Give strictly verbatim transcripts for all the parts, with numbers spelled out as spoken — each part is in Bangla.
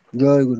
जय गुरु।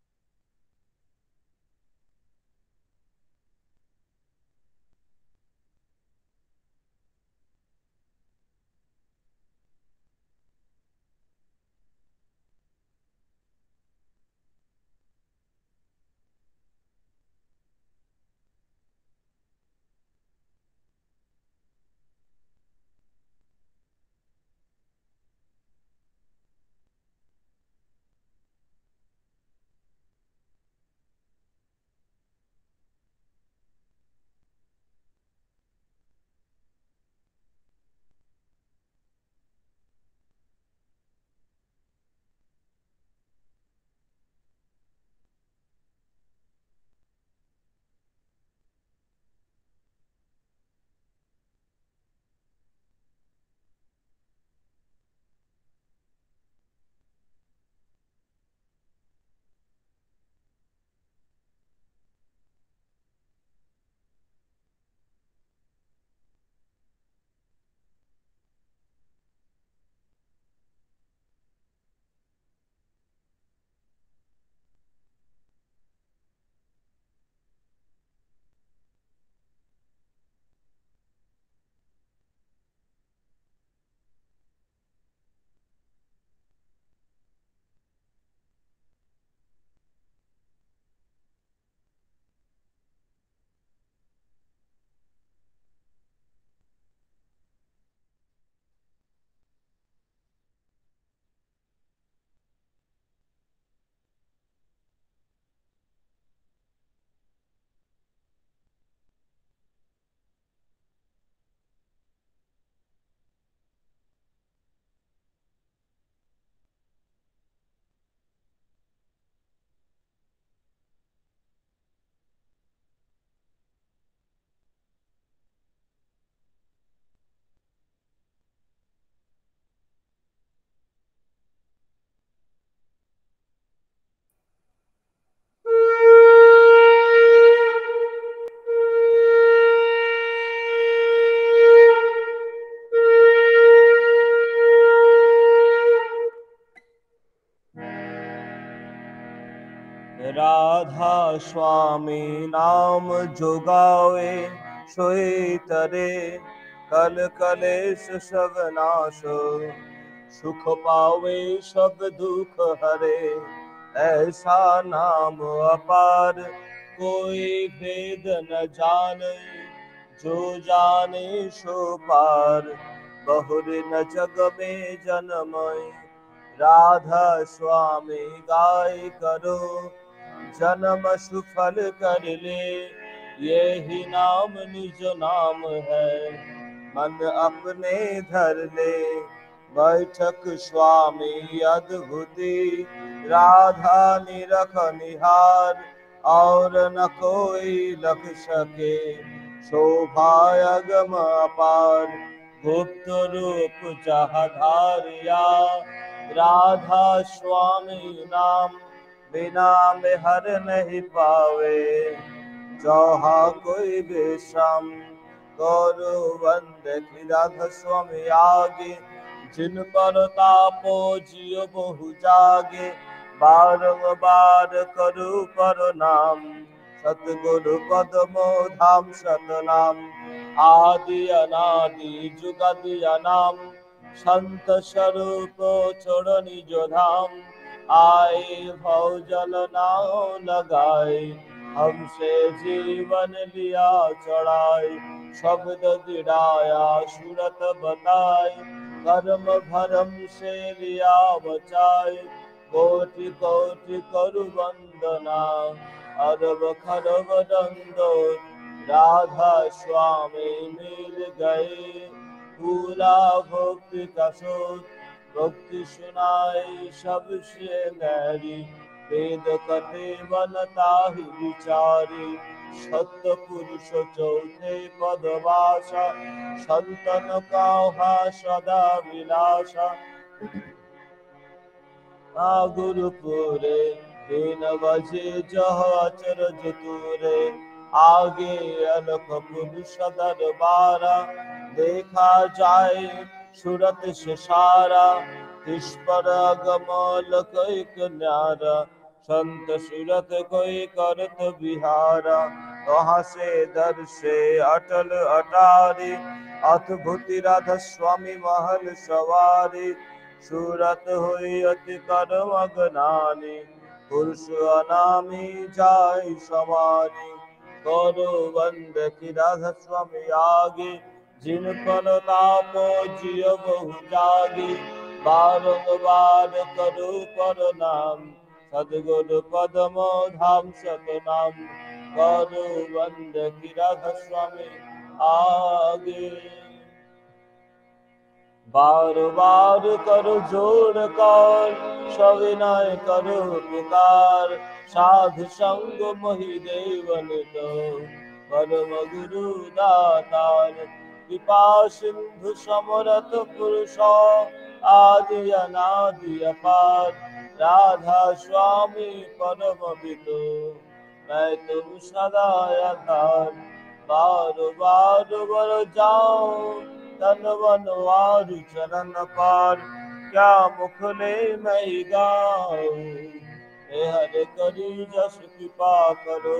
राधा स्वामी नाम जो गावे सोई तरे कल कलेश सब नाश सुख पावे सब दुख हरे ऐसा नाम अपार कोई भेद न जाने जो जाने सो पार बहुर न जग में जन्मय राधा स्वामी गाय करो जन्म सुफल कर ले यही नाम निज नाम है मन अपने धर ले बैठक स्वामी अद्भुति राधा निरख निहार और न कोई लख सके शोभा अगम अपार गुप्त रूप चाह धारिया राधा स्वामी नाम बिना में हर नहीं पावे चौहा कोई बेशम करो वंद की राधा स्वामी आगे जिन पर तापो जियो बहु जागे बारंबार करो पर नाम सतगुरु पदमो धाम सतनाम आदि अनादि जुगदि अनाम संत स्वरूप छोड़ निज धाम आए भव जल नाव लगाए हमसे जीवन लिया चढ़ाए शब्द दिड़ाया सूरत बताए कर्म भरम से लिया बचाए कोटि कोटि करु वंदना अरब खरब दंडो राधा स्वामी मिल गए पूरा भक्ति का सोत भक्ति सुनाई सबसे न्यारी वेद कथे बनता ही विचारी सत्य पुरुष चौथे पदवासा संतन का सदा विलासा आ गुरुपुरे तीन बजे जह अचरज तूरे आगे अलख पुरुष दरबारा देखा जाए सूरत से सारा ईश्वर गमल कोई न्यारा, संत सूरत कोई करत बिहारा। वहाँ से दर से अटल अटारी, अद्भुति राधा स्वामी महल सवारी। सूरत हुई अति कर्म अगनानी, पुरुष अनामी जाय समानी। करो बंद की राधा स्वामी आगे, जिन पर ताप जिय बहु जागी। बारंबार करो पर नाम, सदगुरु पदम धाम सतनाम। करो बंद की राधा स्वामी आगे। बार बार करो जोड़ कर, सविनय करो पुकार। साधु संग मोहि देवन तो, परम गुरु दातार। कृपा सिंधु समरत पुरुष, आदि अनादि अपार। राधा स्वामी परम पितो, मैं तुम सदा आधार। बार बार बर जाऊं, तन मन वारु चरण पार। क्या मुखले मैं गाऊं, हे हरे करी जस कृपा करो।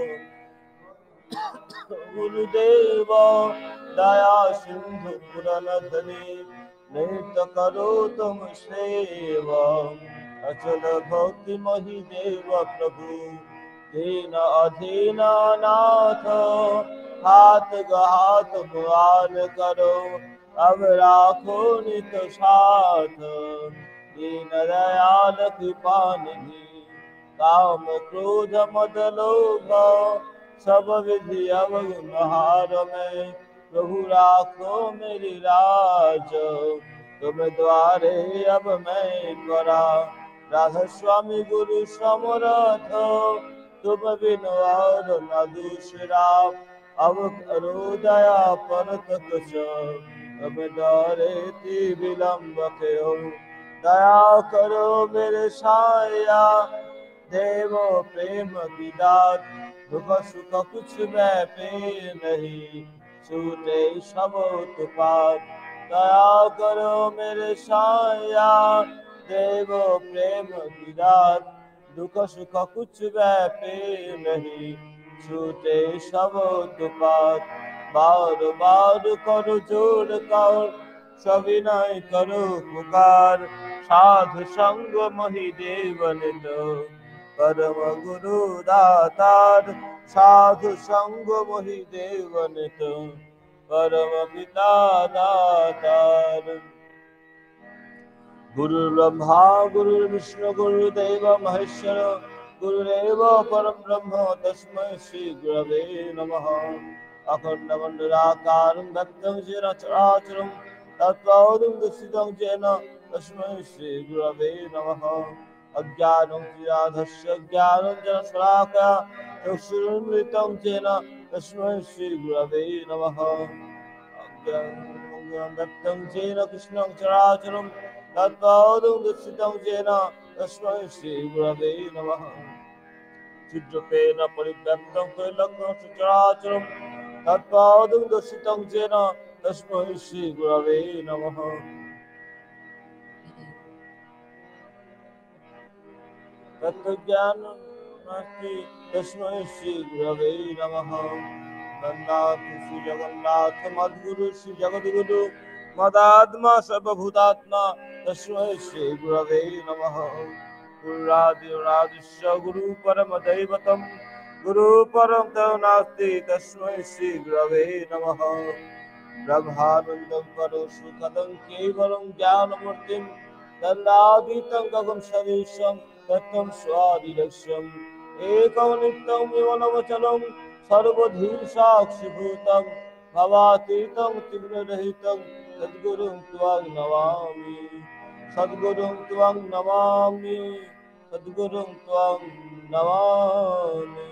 गुरुदेव दया सिंधु पुरन धनी, नृत्य करो तुम सेवा। अचल भक्ति मही देव प्रभु, दीन अधीन नाथ। हाथ गहात मुआन करो, अब राखो नित साथ। दीन दयाल कृपा निधि, काम क्रोध मद लोभ। सब विधि अवगुण में, प्रभु राखो मेरी लाज। तुम द्वारे अब मैं करा, राधा स्वामी गुरु समरथ। तुम बिन और न दूसरा, अब करो दया परत कुछ। तुम द्वारे ती विलम्ब क्यों, दया करो मेरे साया। देवो प्रेम की दात, दुख सुख कुछ मैं पे नहीं। छूटे सब उत्पात, दया करो मेरे साया। देवो प्रेम की दात, दुख सुख कुछ मैं पे नहीं। छूटे सब उत्पात, बार बार करो जोड़ कर, सविनय करो पुकार। साधु संग मोहि देवन तो, परम गुरु दातार। साधु संग मोहि देवन तो, परम पिता दातार। गुरु ब्रह्मा गुरु विष्णु गुरुदेव महेश्वर, गुरुदेव परम ब्रह्म तस्मै श्री गुरवे नमः। अखंड मंडलाकारं व्यक्तं येन चराचरं, तत्पदं दर्शितं येन तस्मै श्री गुरवे नमः। अज्ञानं तिराधस्य ज्ञानञ्जनशलाकया, चक्षुरुन्मिलितं येन तस्मै श्री गुरवे नमः। अज्ञानं व्यक्तं येन कृष्णं चराचरं, तत्पदं दर्शितं येन तस्मै श्री गुरवे नमः। चिद्रूपेण परिव्यक्तं त्रैलोक्यं सचराचरं, तत्पदं दर्शितं येन तस्मै श्री गुरवे नमः। तत्त्वज्ञानं नास्ति तस्मै श्री गुरवे नमः। जगन्नाथ श्री जगन्नाथ मद्गुरु श्री जगद्गुरु, मदात्मा सर्वभूतात्मा तस्मै श्री गुरवे नमः। गुरुरादिरादिश्य गुरु परम दैवतं, गुरु परम तयो नास्ति तस्मै श्री गुरवे नमः। ब्रह्मानन्दं करो सुखदं केवलं ज्ञानमूर्तिं, दण्डातीतं गगन सदृशं तत्त्वं स्वादिलक्ष्यम्। एकं नित्यं विमलमचलं, सर्वधी साक्षिभूतं, भवातीतं त्रिगुणरहितं, सद्गुरुं त्वां नमामि। सद्गुरुं त्वां नमामि, सद्गुरुं त्वां नमामि।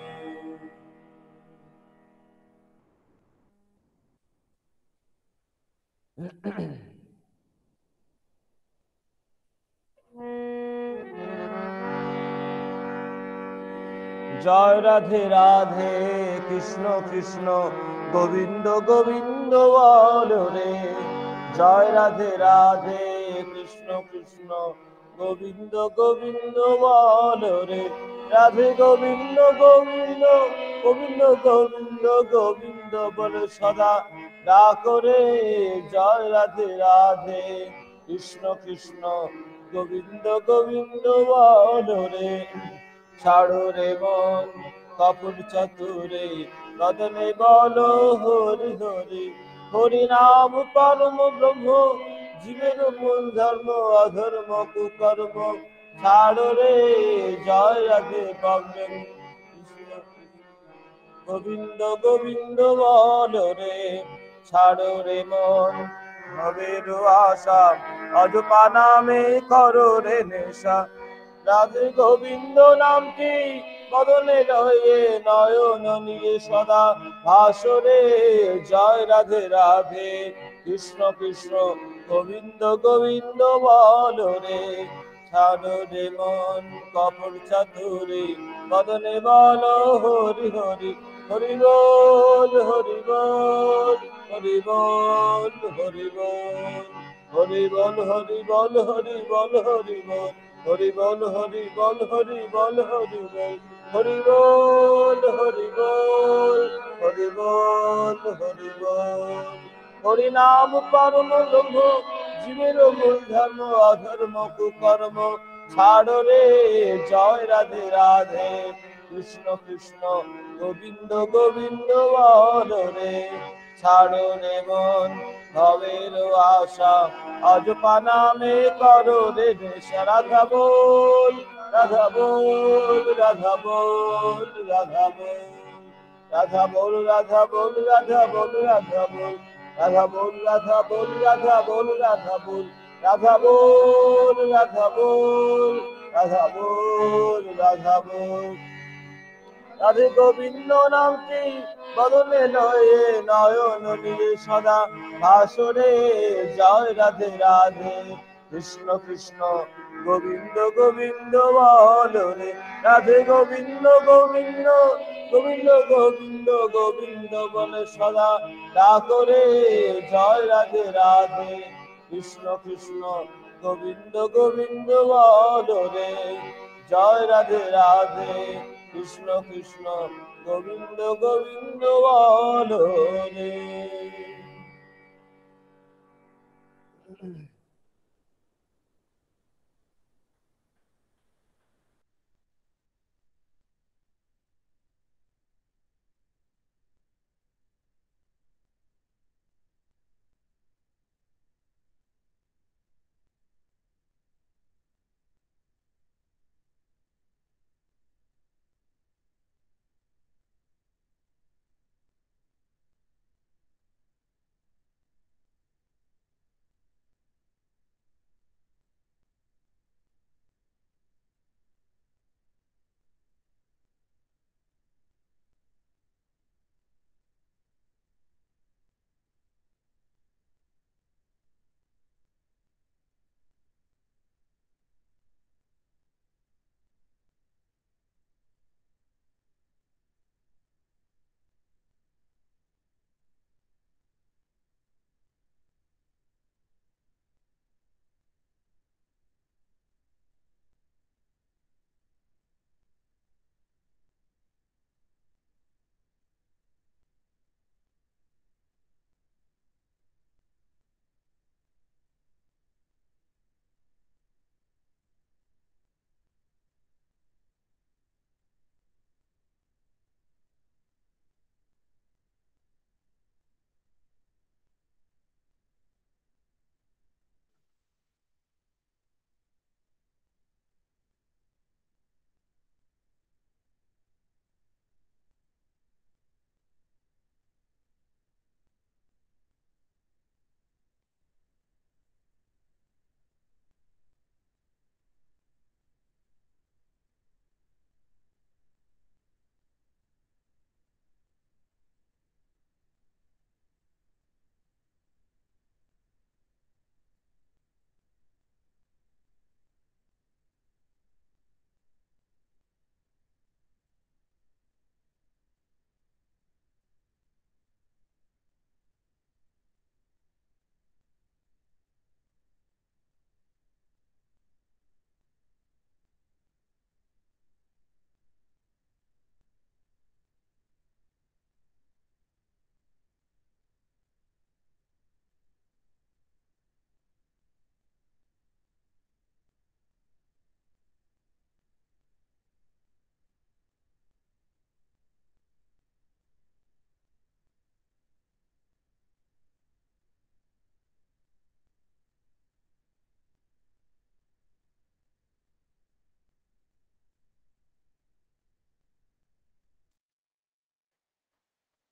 जय राधे राधे कृष्ण कृष्ण गोविंद गोविंद बोलो रे। जय राधे राधे কৃষ্ণ কৃষ্ণ গোবিন্দ গোবিন্দ বল রে রাধে গোবিন্দ গোবিন্দ গোবিন্দ গোবিন্দ গোবিন্দ বলে সদা ডাক রে জয় রাধে রাধে কৃষ্ণ কৃষ্ণ গোবিন্দ গোবিন্দ বল রে ছাড়ো রে মন কপট চতুরে বদনে বল হরি হরি হরি নাম পরম ব্রহ্ম জীবের মূল ধর্ম অধর্ম কুকর্ম ছাড়ো রে জয় রাধে পাবেন গোবিন্দ গোবিন্দ বল রে ছাড়ো রে মন ভবের আশা অজপা নামে করো রে নেশা রাধে গোবিন্দ নামটি বদনে রয়ে নয়ন নিয়ে সদা ভাসরে জয় রাধে রাধে কৃষ্ণ কৃষ্ণ গোবিন্দ গোবিন্দ বল রে ছাড়ো রে মন কপট চাতুরে বদনে বল হরি হরি হরি বল হরি বল হরি বল হরি বল হরি বল হরি বল হরি বল হরি বল হরি বল হরি বল হরি বল হরি বল হরি বল হরি বল হরি বল হরি বল হরি নাম পরম ব্রহ্ম জীবের মূল ধর্ম অধর্ম কুকর্ম ছাড়ো রে জয় রাধে রাধে কৃষ্ণ কৃষ্ণ গোবিন্দ গোবিন্দ বল রে ছাড়ো রে মন ভবের আশা অজপা নামে করো রে নেশা রাধা বল রাধা বল রাধা বল রাধা বল রাধা বল রাধা বল রাধা বল রাধা বল রাধা বল রাধা বল রাধা বল রাধা বল রাধা বল রাধা বল রাধা বল রাধা বল রাধে গোবিন্দ নামটি বদনে নয়ে নয়ন নিয়ে সদা ভাসরে জয় রাধে রাধে কৃষ্ণ কৃষ্ণ গোবিন্দ গোবিন্দ বল রে রাধে গোবিন্দ গোবিন্দ গোবিন্দ গোবিন্দ গোবিন্দ বলে সদা ডাক রে জয় রাধে রাধে কৃষ্ণ কৃষ্ণ গোবিন্দ গোবিন্দ বল রে জয় রাধে রাধে কৃষ্ণ কৃষ্ণ গোবিন্দ গোবিন্দ বল রে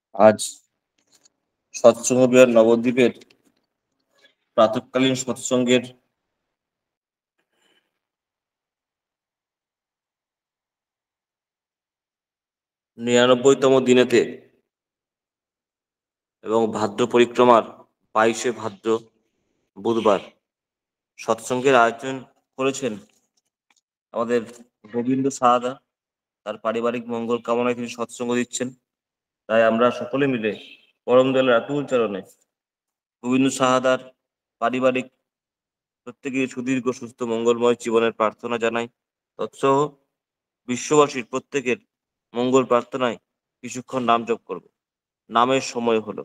আজ সৎসঙ্গ বিহার নবদ্বীপের প্রাতঃকালীন সৎসঙ্গের নিরানব্বইতম দিনেতে এবং ভাদ্র পরিক্রমার বাইশে ভাদ্র বুধবার সৎসঙ্গের আয়োজন করেছেন আমাদের গোবিন্দ সাহাদা। তার পারিবারিক মঙ্গল কামনায় তিনি সৎসঙ্গ দিচ্ছেন। তাই আমরা সকলে মিলে পরম দয়ালের আতুল চরণে গোবিন্দ সাহাদার পারিবারিক প্রত্যেকের সুদীর্ঘ সুস্থ মঙ্গলময় জীবনের প্রার্থনা জানাই। তৎসহ বিশ্ববাসীর প্রত্যেকের মঙ্গল প্রার্থনায় কিছুক্ষণ নাম জপ করব। নামের সময় হলো।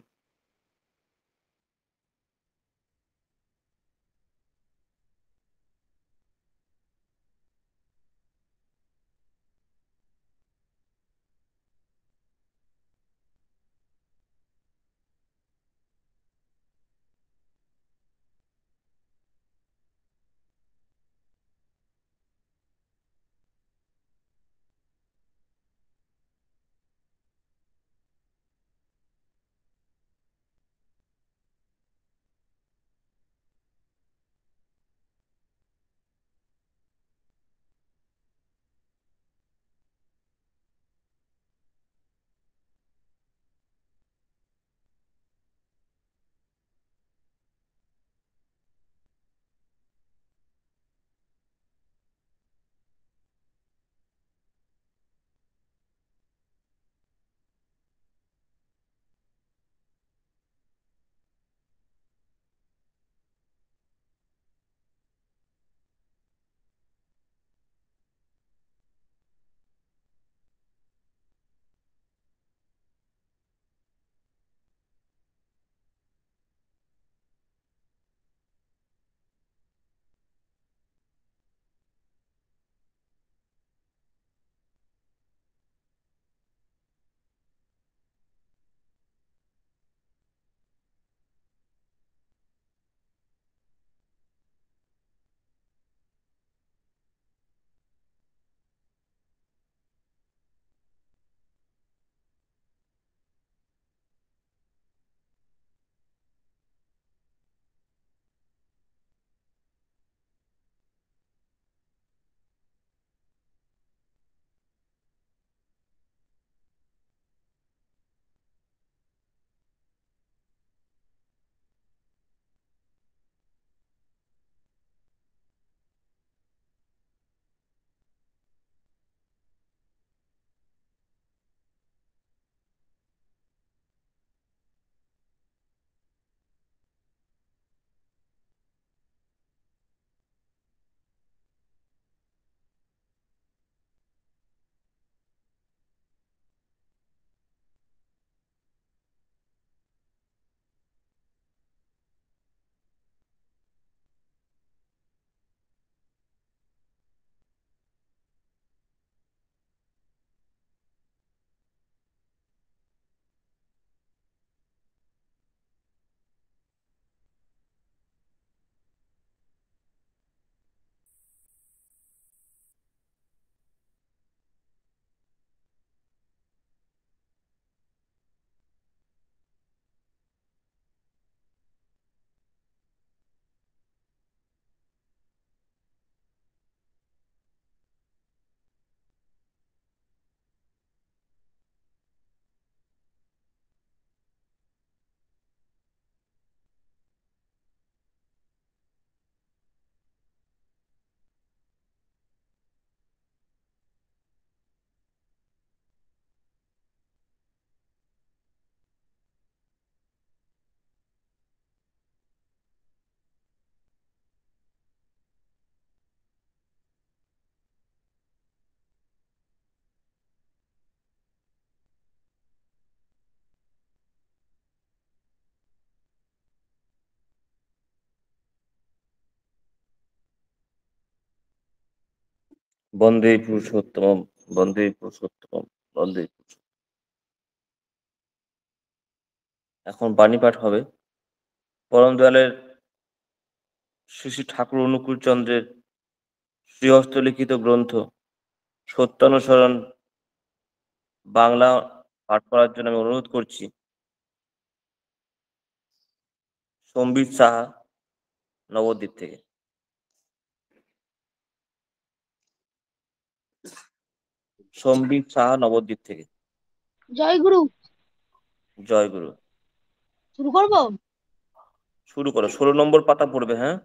বন্দে পুরুষোত্তম, বন্দে পুরুষোত্তম, বন্দে পুরুষোত্তম। এখন বাণী পাঠ হবে পরম দয়ালের শ্রী শ্রী ঠাকুর অনুকূল চন্দ্রের শ্রীহস্ত লিখিত গ্রন্থ সত্যানুসরণ বাংলা পাঠ করার জন্য আমি অনুরোধ করছি সম্বিত সাহা, নবদ্বীপ থেকে। সম্বিত সাহা, নবদ্বীপ থেকে। জয় গুরু। জয় গুরু। শুরু করবো? শুরু করো। ষোলো নম্বর পাতা পড়বে। হ্যাঁ,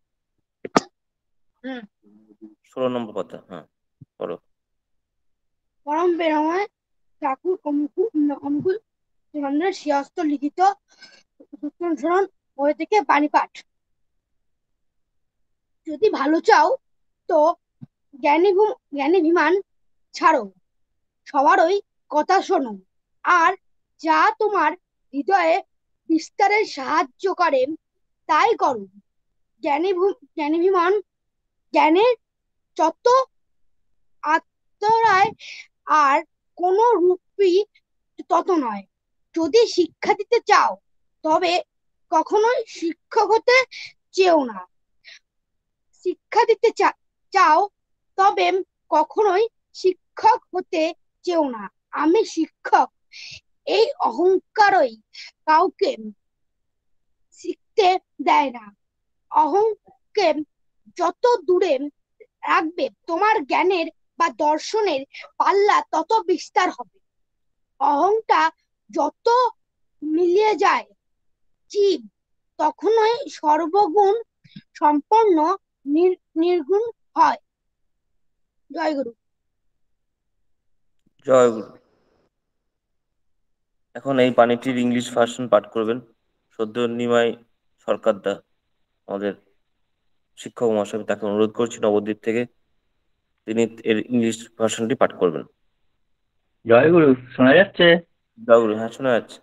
হুম। ষোলো নম্বর পাতা। হ্যাঁ, করো। পরম প্রেমময় ঠাকুর অনুকূল অনুকূল চন্দ্রের শ্রীহস্ত লিখিত সূত্রানুসরণ বই থেকে বাণী পাঠ। যদি ভালো চাও তো জ্ঞানী ভু- জ্ঞানীভিমান ছাড়ো, সবারই কথা শোনো, আর যা তোমার হৃদয়ে বিস্তারে সাহায্য করে তাই করো। জ্ঞানী ভু- জ্ঞানীভিমান জ্ঞানের যত আত্মরায় আর কোন রূপই তত নয়। যদি শিক্ষা দিতে চাও তবে কখনোই শিক্ষক হতে চেও না। শিক্ষা দিতে চা- চাও তবে কখনোই শিক্ষক হতে চেও না। আমি শিক্ষক, এই অহংকারই কাউকে শিখতে দেয় না। অহংকে যত দূরে রাখবে তোমার জ্ঞানের বা দর্শনের পাল্লা তত বিস্তার হবে। অহংটা যত মিলিয়ে যায় জীব তখনই সর্বগুণ সম্পন্ন নির- নির্গুণ হয়। জয় গুরু। জয় গুরু। এখন এই বাণীটির ইংলিশ ভার্সন পাঠ করবেন সদ্য নিমাই সরকারদা, আমাদের শিক্ষক মহাশয়। তাকে অনুরোধ করছি নবদ্বীপ থেকে, তিনি এর ইংলিশ ভার্সনটি পাঠ করবেন। জয় গুরু, শোনা যাচ্ছে? জয় গুরু। হ্যাঁ, শোনা যাচ্ছে।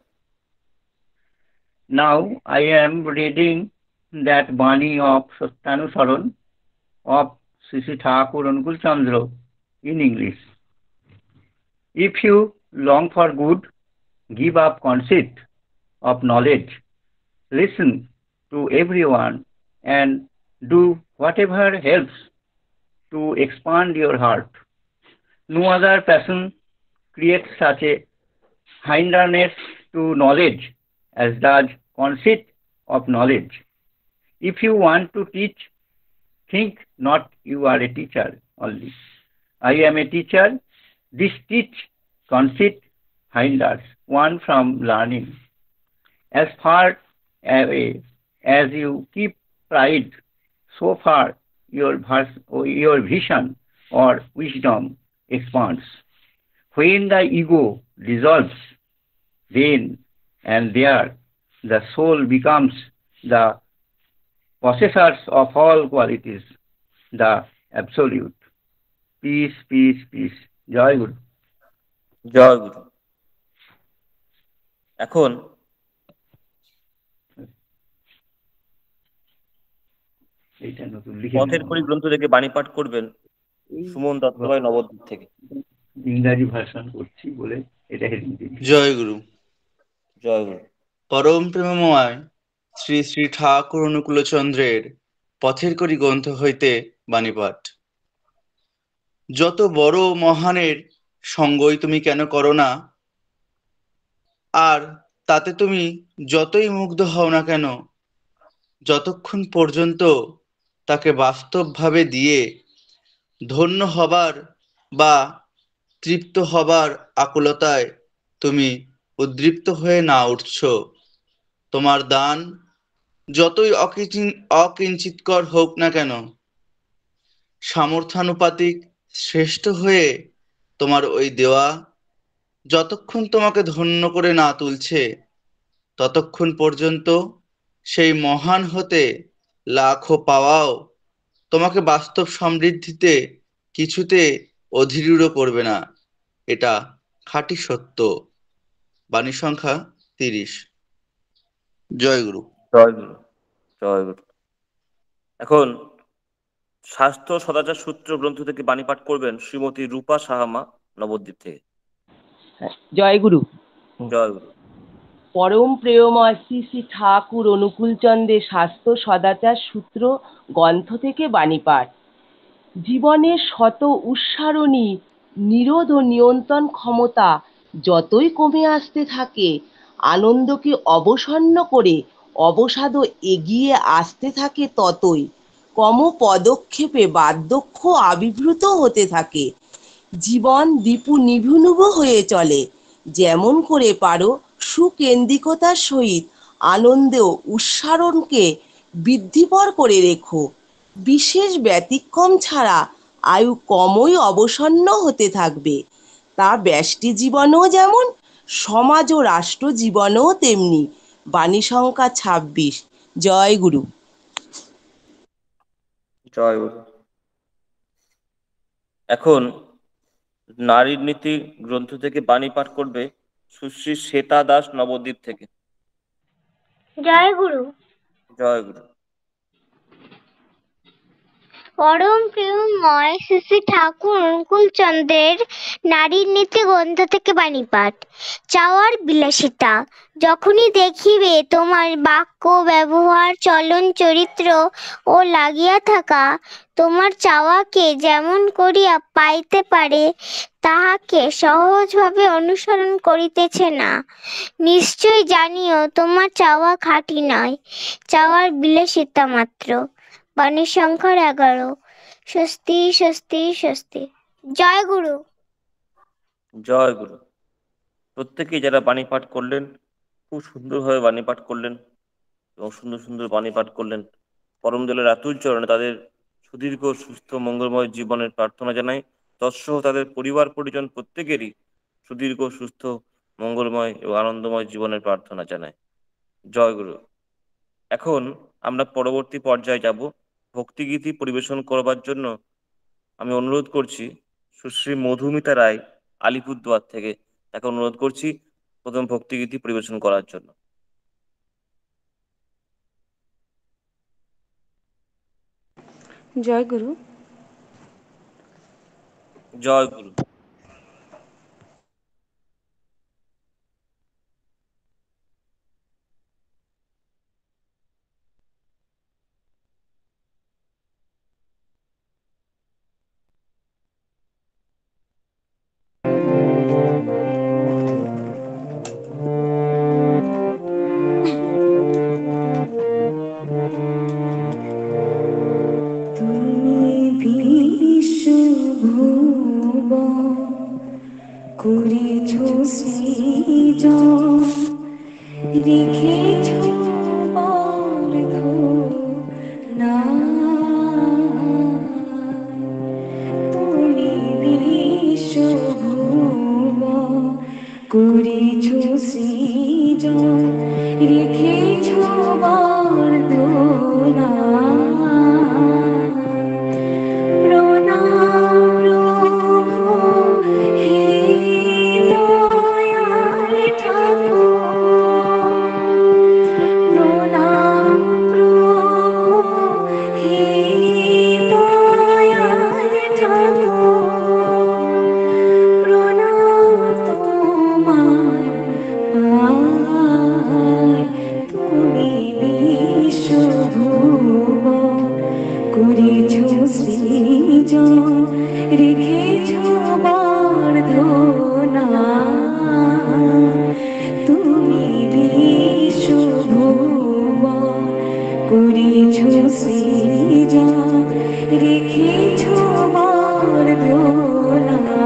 Now I am reading that Bani of Satyanusaran of Sri Sri Thakur Anukul Chandra in English. If you long for good, give up conceit of knowledge, listen to everyone, and do whatever helps to expand your heart. No other passion creates such a hindrance to knowledge as does conceit of knowledge. If you want to teach, think not you are a teacher only. I am a teacher. This teach conceit hinders one from learning. As far away as you keep pride, so far your, vers- your vision or wisdom expands. When the ego dissolves, then and there the soul becomes the possessors of all qualities, the absolute. Peace, peace, peace. জয় গুরু। জয় গুরু। এখন এইটা নতুন লিখে পথের নেব। কড়ি গ্রন্থ থেকে বাণী পাঠ করবেন সুমন দত্তভাই, নবদ্বীপ থেকে। ইংরাজি ভাষণ করছি বলে এটা হেডিং দিয়েছি। জয় গুরু। জয় গুরু। পরম প্রেমময় শ্রী শ্রী ঠাকুর অনুকূলচন্দ্রের পথের করি গ্রন্থ হইতে বাণীপাঠ। যত বড় মহানের সঙ্গই তুমি কেন করো না, আর তাতে তুমি যতই মুগ্ধ হও না কেন, যতক্ষণ পর্যন্ত তাকে বাস্তবভাবে দিয়ে ধন্য হবার বা তৃপ্ত হবার আকুলতায় তুমি উদ্দীপ্ত হয়ে না উঠছ, তোমার দান যতই অকিঞ্চিতকর হোক না কেন, সামর্থ্যানুপাতিক শ্রেষ্ঠ হয়ে তোমার ওই দেওয়া যতক্ষণ তোমাকে ধন্য করে না তুলছে, ততক্ষণ পর্যন্ত সেই মহান হতে লাখো পাওয়াও তোমাকে বাস্তব সমৃদ্ধিতে কিছুতে অধীরূঢ় করবে না। এটা খাঁটি সত্য। বাণী সংখ্যা তিরিশ। জয় গুরু। জয় গুরু। জয় গুরু। এখন স্বাস্থ্য সদাচার সূত্র গ্রন্থ থেকে বাণী পাঠ করবেন শ্রীমতী রূপা সাহামা, নবদ্বীপ থেকে। জয় গুরু। জয় গুরু। পরম প্রেমময় শ্রী শ্রী ঠাকুর অনুকূলচন্দ্রের স্বাস্থ্য সদাচার সূত্র গ্রন্থ থেকে বাণী পাঠ। জীবনের শত উচ্চারণী নিরোধ ও নিয়ন্ত্রণ ক্ষমতা যতই কমে আসতে থাকে, আনন্দকে অবসন্ন করে অবসাদও এগিয়ে আসতে থাকে ততই। কম পদক্ষেপে বার্ধক্য আবির্ভূত হতে থাকে। জীবন দীপু নিভু নিভু হয়ে চলে। যেমন করে পারো সুকেন্দ্রিকতার সহিত আনন্দ উচ্চারণকে বৃদ্ধিপর করে রেখো। বিশেষ ব্যতিক্রম ছাড়া আয়ু কমই অবসন্ন হতে থাকবে। তা ব্যষ্টি জীবনেও যেমন, সমাজ ও রাষ্ট্র জীবনেও তেমনি। বাণী সংখ্যা ছাব্বিশ। জয় গুরু। জয় গুরু। এখন নারীর নীতি গ্রন্থ থেকে বাণী পাঠ করবে সুশ্রী শ্বেতা দাস নবদ্বীপ থেকে। জয় গুরু। জয় গুরু। পরম প্রেমময় শ্রী শ্রী ঠাকুর অনুকূল চন্দ্রের নারীর নীতি গ্রন্থ থেকে বাণী পাঠ। চাওয়ার বিলাসিতা। যখনই দেখিবে তোমার বাক্য ব্যবহার চলন চরিত্র ও লাগিয়া থাকা তোমার চাওয়াকে যেমন করিয়া পাইতে পারে তাহাকে সহজভাবে অনুসরণ করিতেছে না, নিশ্চয় জানিও তোমার চাওয়া খাঁটি নয়, চাওয়ার বিলাসিতা মাত্র। বাণী সংখ্যার এগারো। স্বস্তি স্বস্তি স্বস্তি। জয় গুরু। জয় গুরু। প্রত্যেকেই যারা বাণী পাঠ করলেন খুব সুন্দরভাবে বাণী পাঠ করলেন এবং সুন্দর সুন্দর বাণী পাঠ করলেন। পরম দয়ালের আতুল চরণে তাদের সুদীর্ঘ সুস্থ মঙ্গলময় জীবনের প্রার্থনা জানাই। তৎসহ তাদের পরিবার পরিজন প্রত্যেকেরই সুদীর্ঘ সুস্থ মঙ্গলময় এবং আনন্দময় জীবনের প্রার্থনা জানাই। জয় গুরু। এখন আমরা পরবর্তী পর্যায়ে যাব। ভক্তিগীতি পরিবেশন করবার জন্য আমি অনুরোধ করছি সুশ্রী মধুমিতা রায় আলিপুরদুয়ার থেকে, তাকে অনুরোধ করছি প্রথম ভক্তিগীতি পরিবেশন করার জন্য। জয় গুরু। জয় গুরু। করেছ সৃজন রেখেছ বর্ধনা তুমি বিশ্বভুব করেছ সৃজন রেখেছ বর্ধনা রেখেছ বর্ধনা তুমি বিশ্বভুব করেছ সৃজন রেখেছ বর্ধনা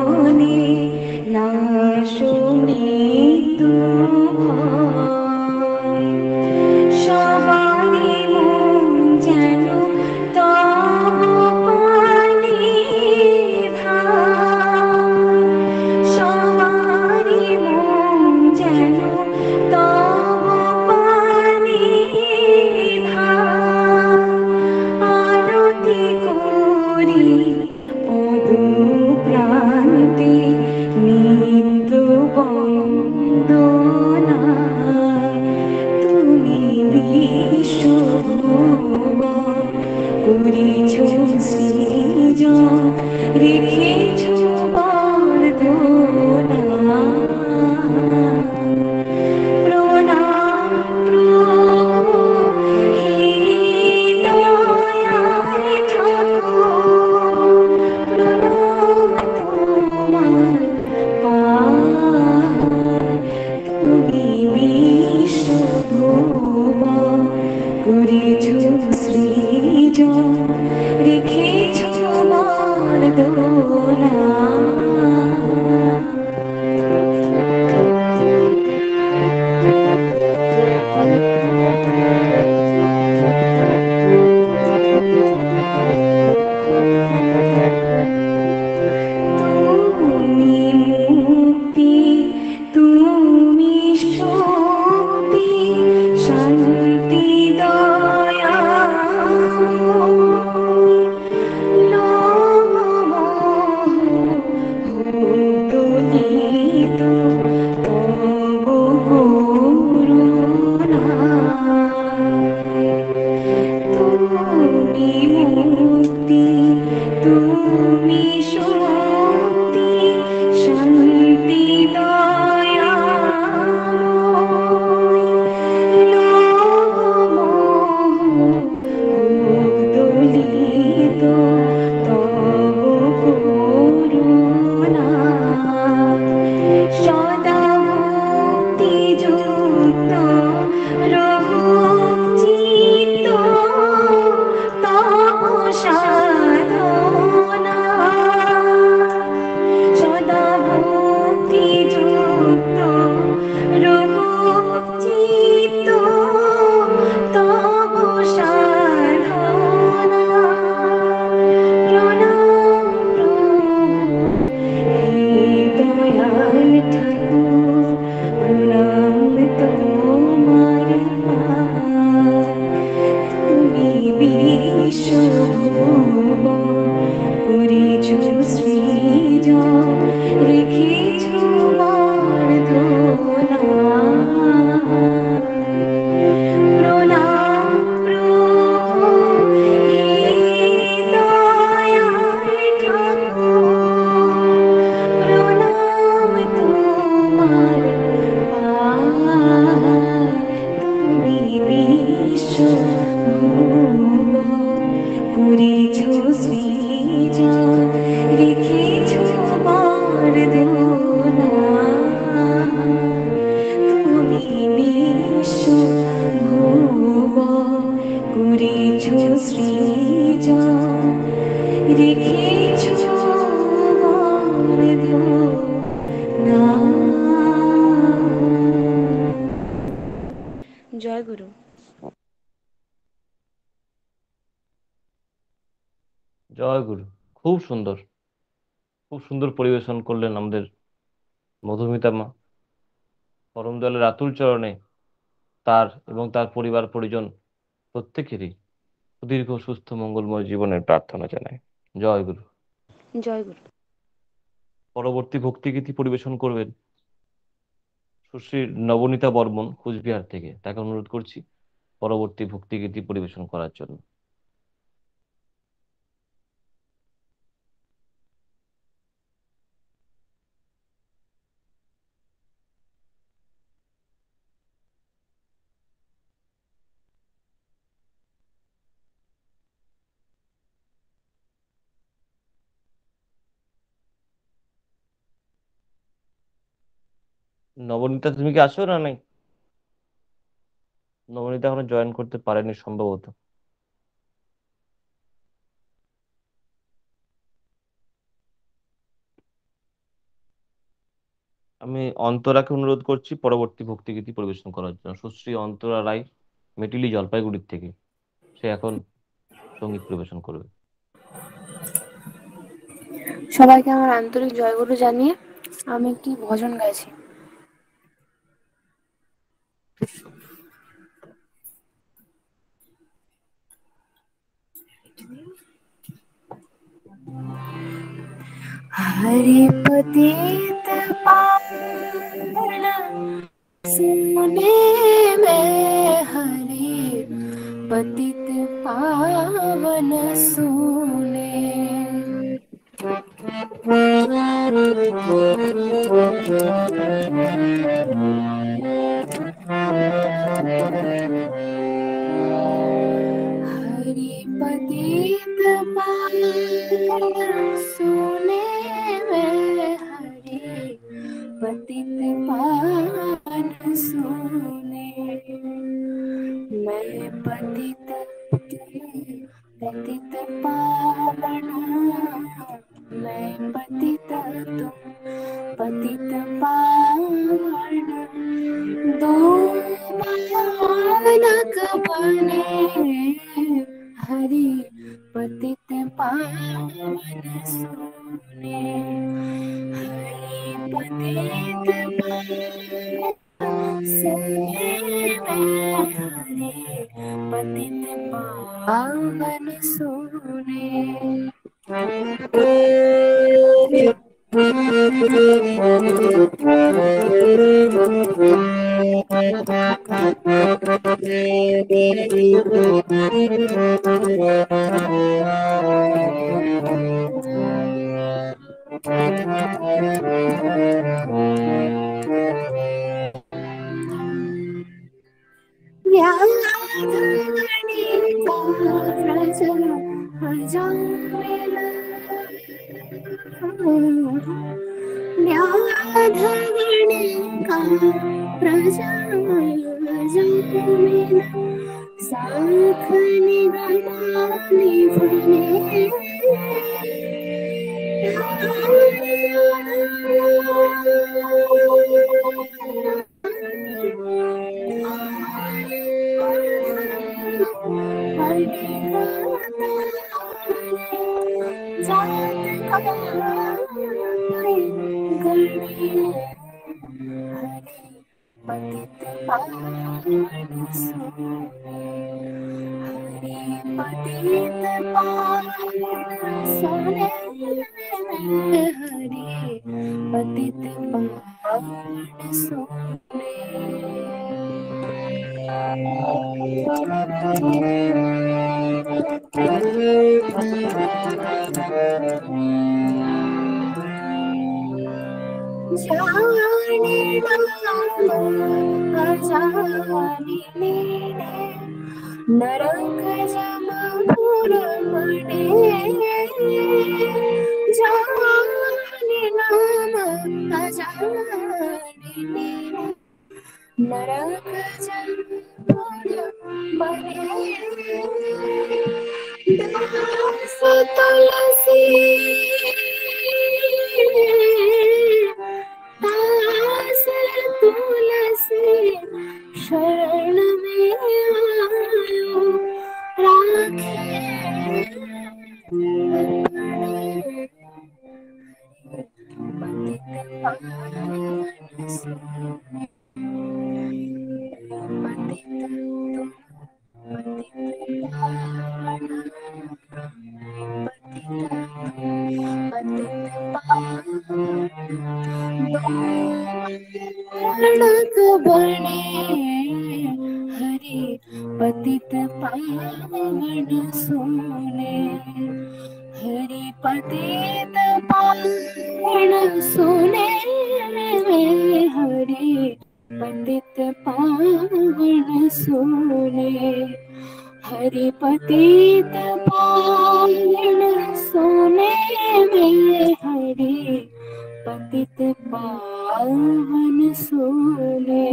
সর্বজনে নাশ মৃত্যু ভয় জয় গুরু। খুব সুন্দর, খুব সুন্দর পরিবেশন করলেন আমাদের মধুমিতা মা। পরম দয়ালের আতুল চরণে তার এবং তার পরিবার পরিজন প্রত্যেকেরই সুদীর্ঘ সুস্থ মঙ্গলময় জীবনের প্রার্থনা জানাই। জয় গুরু। জয় গুরু। পরবর্তী ভক্তিগীতি পরিবেশন করবেন সুশ্রী নবনীতা বর্মন কুচবিহার থেকে। তাকে অনুরোধ করছি পরবর্তী ভক্তিগীতি পরিবেশন করার জন্য। নবনীতা তুমি কি আসো না? নাই, নবনীতা এখনো জয়েন করতে পারেনি সম্ভবত। আমি অন্তরাকে অনুরোধ করছি পরবর্তী ভক্তিগীতি পরিবেশন করার জন্য। সুশ্রী অন্তরা রায়, মেটিলি জলপাইগুড়ির থেকে, সে এখন সঙ্গীত পরিবেশন করবে। সবাইকে আমার আন্তরিক জয়গুরু জানিয়ে আমি একটি ভজন গাইছি। हरि पतित पावन सुने में, हरि पतित पावन सुने। हरि पतित पावन सुने में, हरि पतित पावन सुने। मैं पतित पतित पावन, मैं पतित तुम पतित पावन, दो बालक बने हरि पतित पावन सुने। हरि पतित पावन सुने में, हरि पतित पावन सुने। व्याधगणिका प्रजा जमिन साख निगमानि फले। पतित पावन सुने। हरि पतित पावन सुने, हरि पतित पावन सुने। जाने अजाने नरक जमपुर मने। जाने नाम अजाने नरक जमपुर मने। दास तुलसी दास तुलसी शरण में आयो, राखे बालक बने हरि पतित पावन सोने हरि पतित पावन सोने हरि पतित पावन सोने हरि पतित पावन सोने में हरि पतित पावन सोने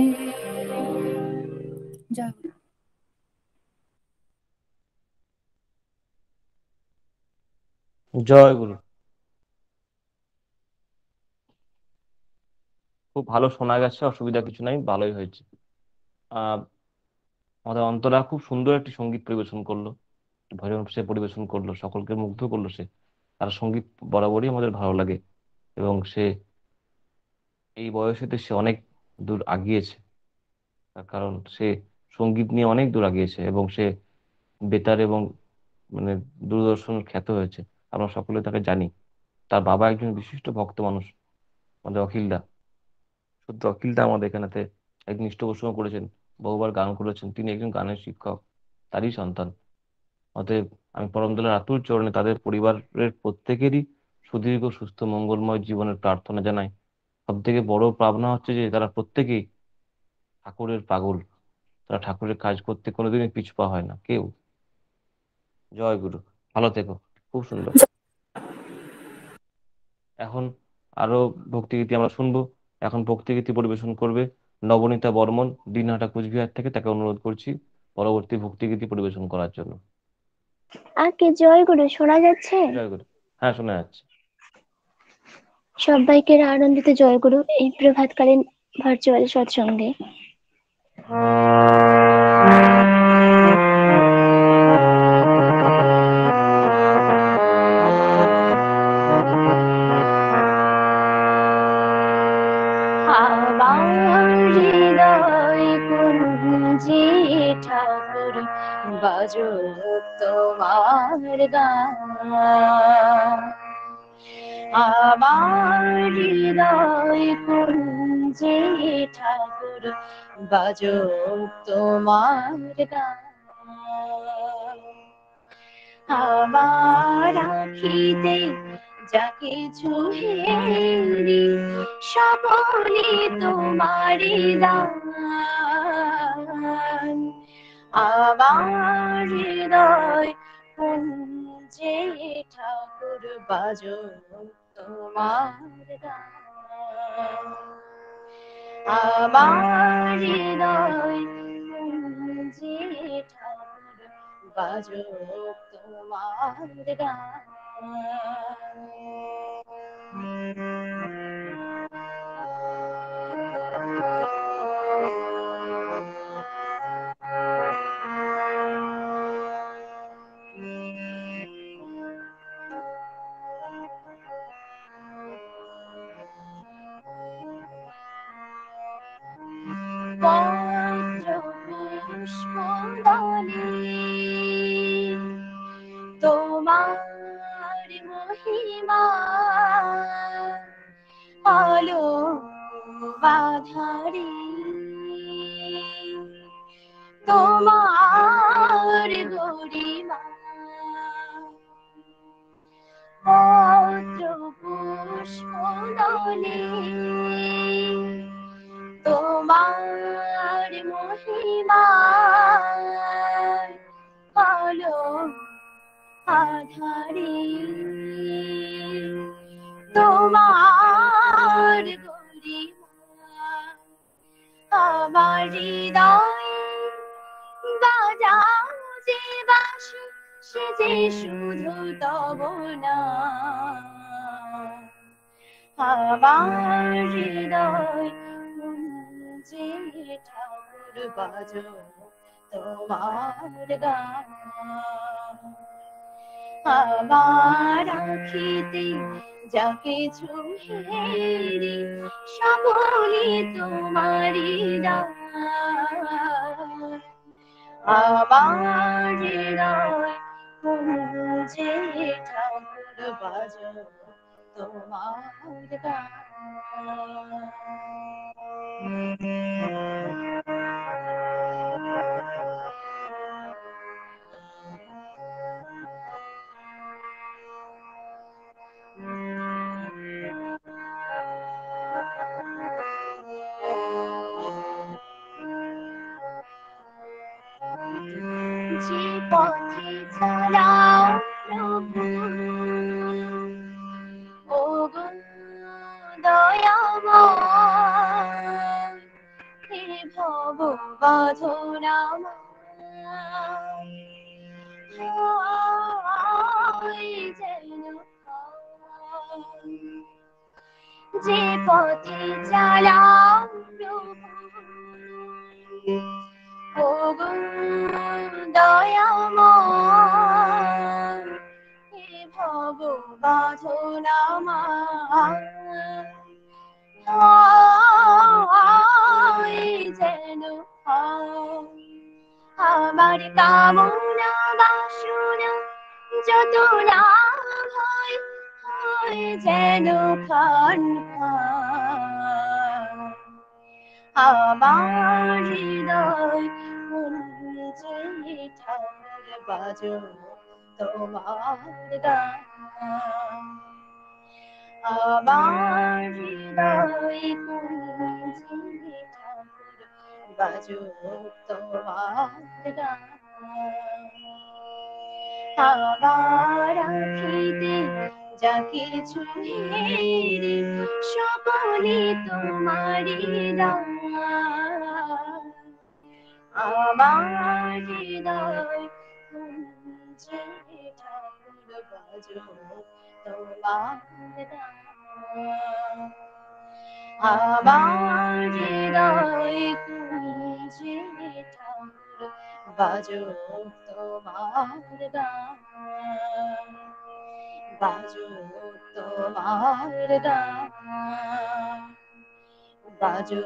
जय জয় গুরু। খুব ভালো শোনা গেছে, অসুবিধা কিছু নাই, ভালোই হয়েছে। আহ আমাদের অন্তরা খুব সুন্দর একটি সঙ্গীত পরিবেশন করলো, ভজন সে পরিবেশন করলো, সকলকে মুগ্ধ করলো সে। তার সঙ্গীত বরাবরই আমাদের ভালো লাগে এবং সে এই বয়সেতে সে অনেক দূর আগিয়েছে। তার কারণ সে সঙ্গীত নিয়ে অনেক দূর আগিয়েছে এবং সে বেতার এবং মানে দূরদর্শন খ্যাত হয়েছে। আমরা সকলে তাকে জানি। তার বাবা একজন বিশিষ্ট ভক্ত মানুষ, আমাদের অখিলদা। শুদ্ধ অখিলদা আমাদের এখানেতে একদিন ইষ্টপ্রসঙ্গ করেছেন, বহুবার গান করেছেন। তিনি একজন গানের শিক্ষক, তারই সন্তান। অতএব আমি পরমদয়ালের আতুর চরণে তাদের পরিবারের প্রত্যেকেরই সুদীর্ঘ সুস্থ মঙ্গলময় জীবনের প্রার্থনা জানাই। সব থেকে বড় পাবনা হচ্ছে যে তারা প্রত্যেকেই ঠাকুরের পাগল। তারা ঠাকুরের কাজ করতে কোনোদিনই পিছু পা হয় না কেউ। জয় গুরু, ভালো থেকো, খুব সুন্দর। এখন আরো ভক্তিগীতি আমরা শুনবো। এখন ভক্তিগীতি পরিবেশন করবে নবনীতা বর্মন, দিনহাটা কুচবিহার থেকে। তাকে অনুরোধ করছি পরবর্তী ভক্তিগীতি পরিবেশন করার জন্য। আগে জয় গুরু শোনা যাচ্ছে? জয় গুরু, হ্যাঁ শোনা যাচ্ছে। সবাইকে আনন্দিত জয় গুরু এই প্রভাতকালীন ভার্চুয়াল সৎসঙ্গে। ঠাকুর বাজো তোমার গান, আমার হৃদয় কুঞ্জে ঠাকুর বাজো তোমার গান, আমার আখিতে যা কিছু হেরি সকলে তোমারই দান, আমার হৃদয় কুঞ্জে ঠাকুর বাজো তোমার গান, আমার হৃদয় কুঞ্জে ঠাকুর বাজো তোমার গান। তোমার মহিমা আলো বাধারি, তোমার গরিমা পত্র পুষ্প দলে, তোমার মহিমা আলো আধারে, তোমার গরিমা আমার হৃদয় বাজাও যে বাঁশি সে যে শুধু তব না, আমার হৃদয় কুঞ্জে ঠাকুর বাজো তোমার গান, আমার আখিতে যা কিছু হেরি সকলই তোমারই দান। আমার হৃদয় কুঞ্জে ঠাকুর বাজো তোমার গান। যে পথে চালাও প্রভু ওগো দয়াময়, হে ভব বাঁধনাময়, হয় যেন হয়। যে পথে চালাও প্রভু ওগো দয়াময়, হে ভব বাঁধনাময়, হয় যেন হয়। আমার কামনা বাসনা যত না হয়, হয় যেন খান খান। আমার হৃদয় কুঞ্জে ঠাকুর বাজো তোমার গান। আমার হৃদয় কুঞ্জে ঠাকুর বাজো তোমার গান। আমার আখিতে যা কিছু হেরি সকলই তোমারই দান। আমার হৃদয় কুঞ্জে ঠাকুর বাজো তোমার গান। আমার হৃদয় কুঞ্জে ঠাকুর বাজো তোমার গান। বাজো তোমার গান, বাজো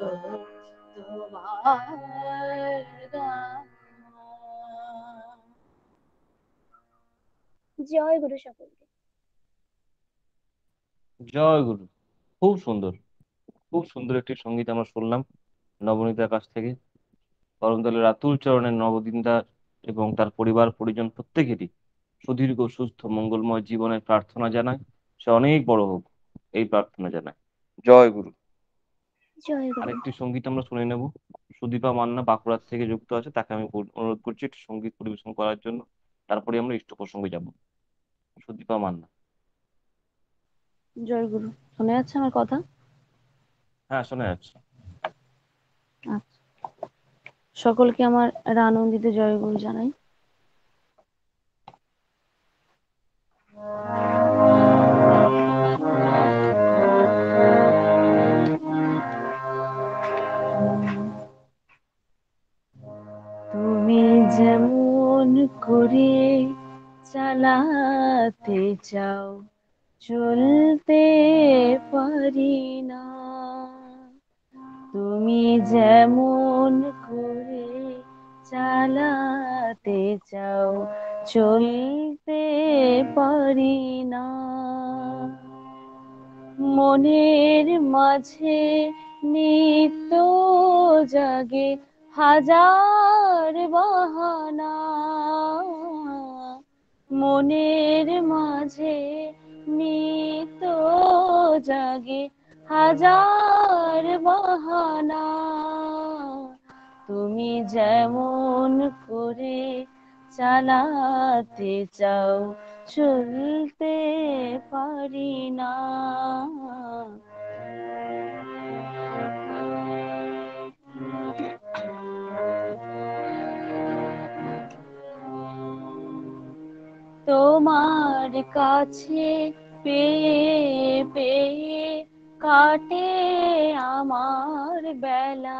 তোমার গান। জয় গুরু সকলকে। জয় গুরু। খুব সুন্দর, খুব সুন্দর একটি সঙ্গীত আমরা শুনলাম নবনীতার কাছ থেকে। করমতলের রাতুল চরণের নবদিনদার এবং তার পরিবার পরিজন প্রত্যেকেরই সুদীর্ঘ সুস্থ মঙ্গলময় জীবনের প্রার্থনা জানায়। সে অনেক বড় হোক, এই প্রার্থনা জানায়। জয় গুরু। জয় গুরু। আরেকটি সঙ্গীত আমরা শুনে নেব। সুদীপা মান্না বাঁকুড়ার থেকে যুক্ত আছে, তাকে আমি অনুরোধ করছি একটি সঙ্গীত পরিবেশন করার জন্য। তারপরে আমরা ইষ্ট প্রসঙ্গে যাব। সুদীপা মান্না। জয় গুরু। শোনা যাচ্ছে আমার কথা? হ্যাঁ, শোনা যাচ্ছে। আচ্ছা, সকলকে আমার রানন্দিত জয় গুরু জানাই। তুমি যেমন করে চালাতে চাও চলতে পারি না, তুমি যেমন করে চালাতে চাও চলতে পারি না। মনের মাঝে নিত্য জাগে হাজার বাহানা, মনের মাঝে নিত্য জাগে হাজার বাহানা। তুমি যেমন করে চালাতে চাও চলতে পারি না। তোমার কাছে পেয়ে পেয়ে কাটে আমার বেলা,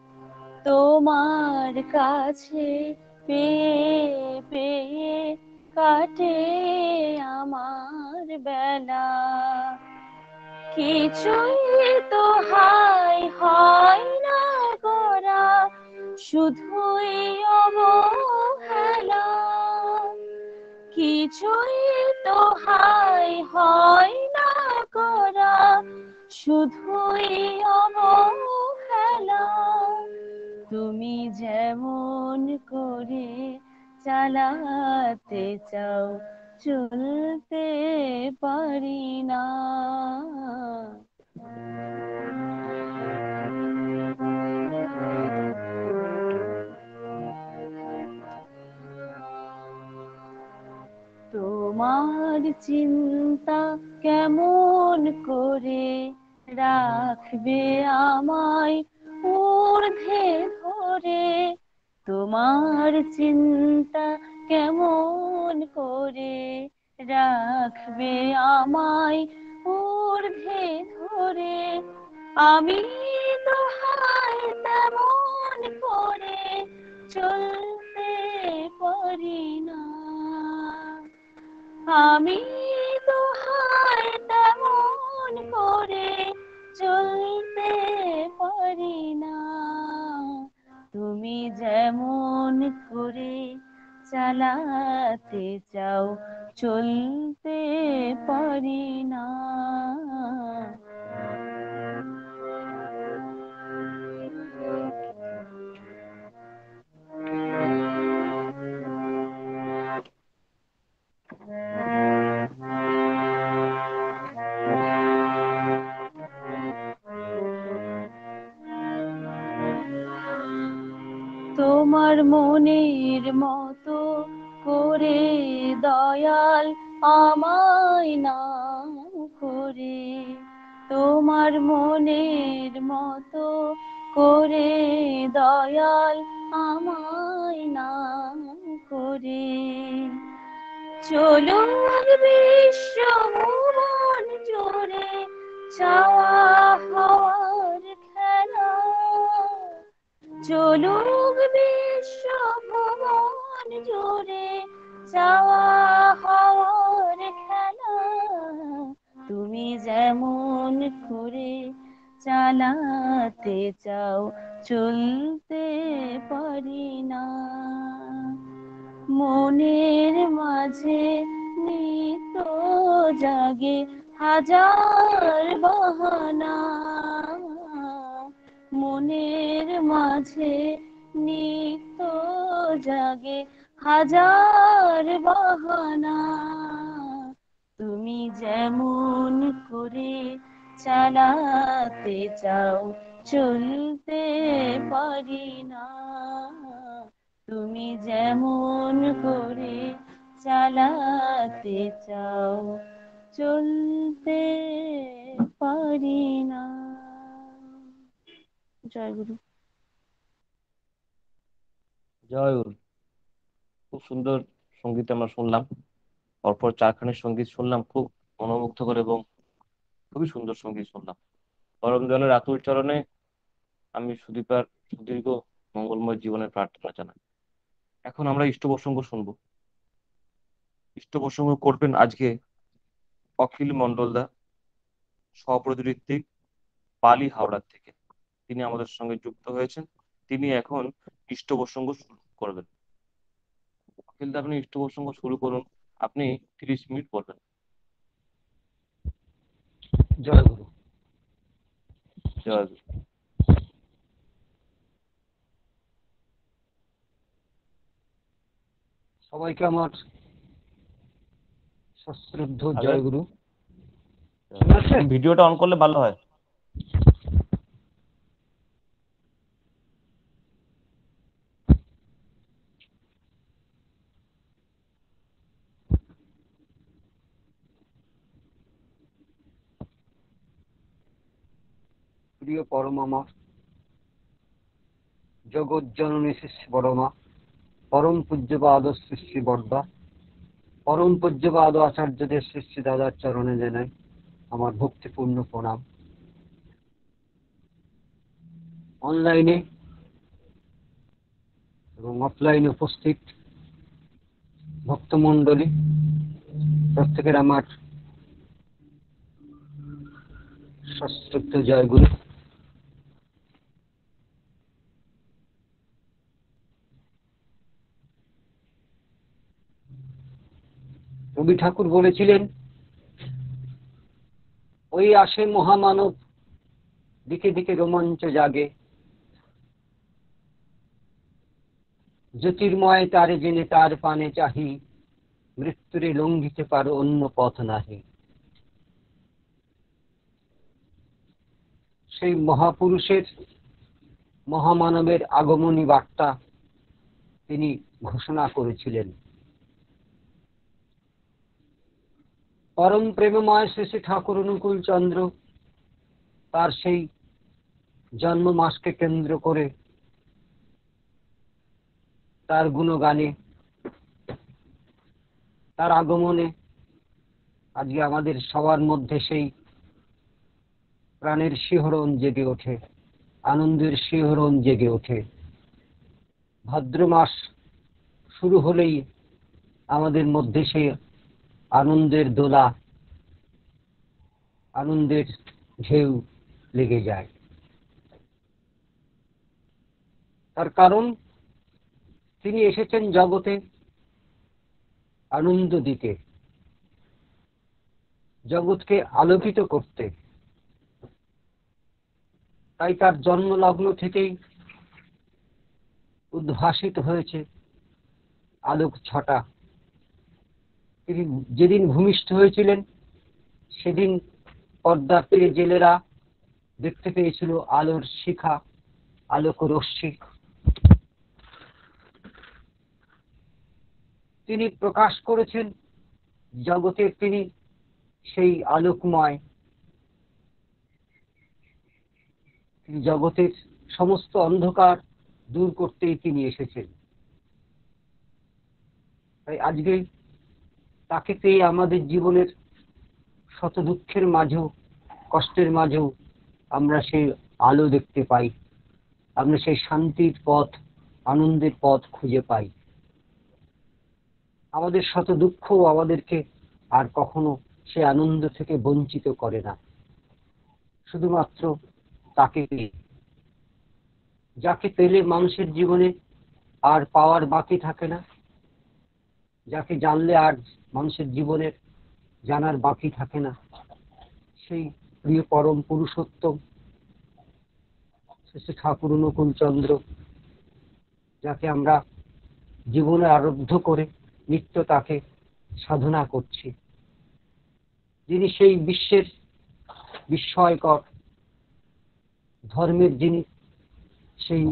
তোমার কাছে পেয়ে পেয়ে কাটে আমার বেলা কিছুই তো হাই হয় না গোরা শুধুই অবহেলা কিছুই তো হাই হয় না গোরা শুধুই অবহেলা তুমি যেমন করে চালাতে চাও চলতে পারি না তোমার চিন্তা কেমন করে রাখবে আমায় ঊর্ধ্বে ধরে তোমার চিন্তা কেমন করে রাখবে আমায় ঊর্ধ্বে ধরে আমি তো হায় তেমন করে চলতে পারি না আমি তো হায় তেমন করে চলতে পারি না তুমি যেমন করে চালাতে চাও চলতে পারি না তোমার মনের মতো করে দয়াল আমায় নাম করে তোমার মনের মতো করে দয়াল আমায় নাম করে চলুক বিশ্ব ভুবন জুড়ে চাওয়া হওয়ার খেলা চলুক বিশ্ব ভুবন জুড়ে চাওয়া হওয়ার খেলা তুমি যেমন করে চালাতে চাও চলতে পারি না মনের মাঝে নিত জাগে হাজার বাহানা মনের মাঝে নিত জাগে হাজার বাহানা তুমি যেমন করে চালাতে চাও চলতে পারি না তুমি যেমন করে চালাতে চাও চলতে পারি না জয় গুরু জয় গুরু। খুব সুন্দর সঙ্গীত আমরা শুনলাম, পরপর চারখানি সঙ্গীত শুনলাম, খুব মনোমুগ্ধকর এবং খুবই সুন্দর সঙ্গীত শুনলাম। পরম দয়ালের আতুল চরণে আমি সুদীপার সুদীর্ঘ মঙ্গলময় জীবনের প্রার্থনা জানাই। এখন আমরা ইষ্ট প্রসঙ্গ শুনবো। ইষ্ট প্রসঙ্গ করবেন আজকে অখিল মন্ডলদা, সহপ্রতিনিধি পালি হাওড়ার থেকে। তিনি আমাদের সঙ্গে যুক্ত হয়েছেন, তিনি এখন ইষ্ট প্রসঙ্গ শুরু করবেন। অখিলদা, আপনি ইষ্ট প্রসঙ্গ শুরু করুন, আপনি তিরিশ মিনিট বলবেন। জয় গুরু। জয় গুরু। সবাইকে আমার সশ্রদ্ধ জয় গুরু। ভিডিওটা অন করলে ভালো হয়। প্রিয় পরমামা, জগৎ জননী শ্রী শ্রী বড়মা, পরম পূজ্যপাদ শ্রী শ্রী বর্দা, পরম পূজ্যপাদ আচার্যদের শ্রী শ্রী দাদার চরণে জানাই আমার ভক্তিপূর্ণ প্রণাম। অনলাইনে এবং অফলাইনে উপস্থিত ভক্তমণ্ডলী, প্রত্যেকের আমার সশ্রদ্ধ জয়গুরু। রবি ঠাকুর বলেছিলেন, ওই আসে মহামানব, দিকে দিকে রোমাঞ্চ জাগে, জ্যোতির্ময় তারে জেনে তার পানে চাহি, মৃত্যুরে লঙ্ঘিতে পারো অন্য পথ নাহি। সেই মহাপুরুষের, মহামানবের আগমনী বার্তা তিনি ঘোষণা করেছিলেন। পরম প্রেমময় শ্রী শ্রী ঠাকুর অনুকূল চন্দ্র তার সেই জন্ম মাসকে কেন্দ্র করে তার গুণগানে, তার আগমনে আজকে আমাদের সবার মধ্যে সেই প্রাণের শিহরণ জেগে ওঠে, আনন্দের শিহরণ জেগে ওঠে। ভাদ্র মাস শুরু হলেই আমাদের মধ্যে সেই আনন্দের দোলা, আনন্দের ঢেউ লেগে যায়। তার কারণ তিনি এসেছেন জগতে আনন্দ দিতে, জগৎকে আলোকিত করতে। তাই তার জন্মলগ্ন থেকেই উদ্ভাসিত হয়েছে আলোক ছটা। তিনি যেদিন ভূমিষ্ঠ হয়েছিলেন সেদিন পর্দার তীরে জেলেরা দেখতে পেয়েছিল আলোর শিখা, আলোক রশ্মি। তিনি প্রকাশ করেছেন জগতের, তিনি সেই আলোকময়, জগতের সমস্ত অন্ধকার দূর করতেই তিনি এসেছেন। তাই আজকে তাকে পেয়ে আমাদের জীবনের শত দুঃখের মাঝেও, কষ্টের মাঝেও আমরা সেই আলো দেখতে পাই, আমরা সেই শান্তির পথ, আনন্দের পথ খুঁজে পাই। আমাদের শত দুঃখ আমাদেরকে আর কখনো সে আনন্দ থেকে বঞ্চিত করে না, শুধুমাত্র তাকে পেয়ে। যাকে পেলে মানুষের জীবনে আর পাওয়ার বাকি থাকে না, যাকে জানলে আর মানুষের জীবনের জানার বাকি থাকে না, সেই প্রিয় পরম পুরুষোত্তম শ্রী ঠাকুর অনুকূল চন্দ্র, যাকে আমরা জীবনে আরব্ধ করে নিত্য তাকে সাধনা করছি, যিনি সেই বিশ্বের বিস্ময়কর ধর্মের, যিনি সেই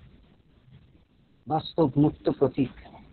বাস্তব মুক্ত প্রতীক।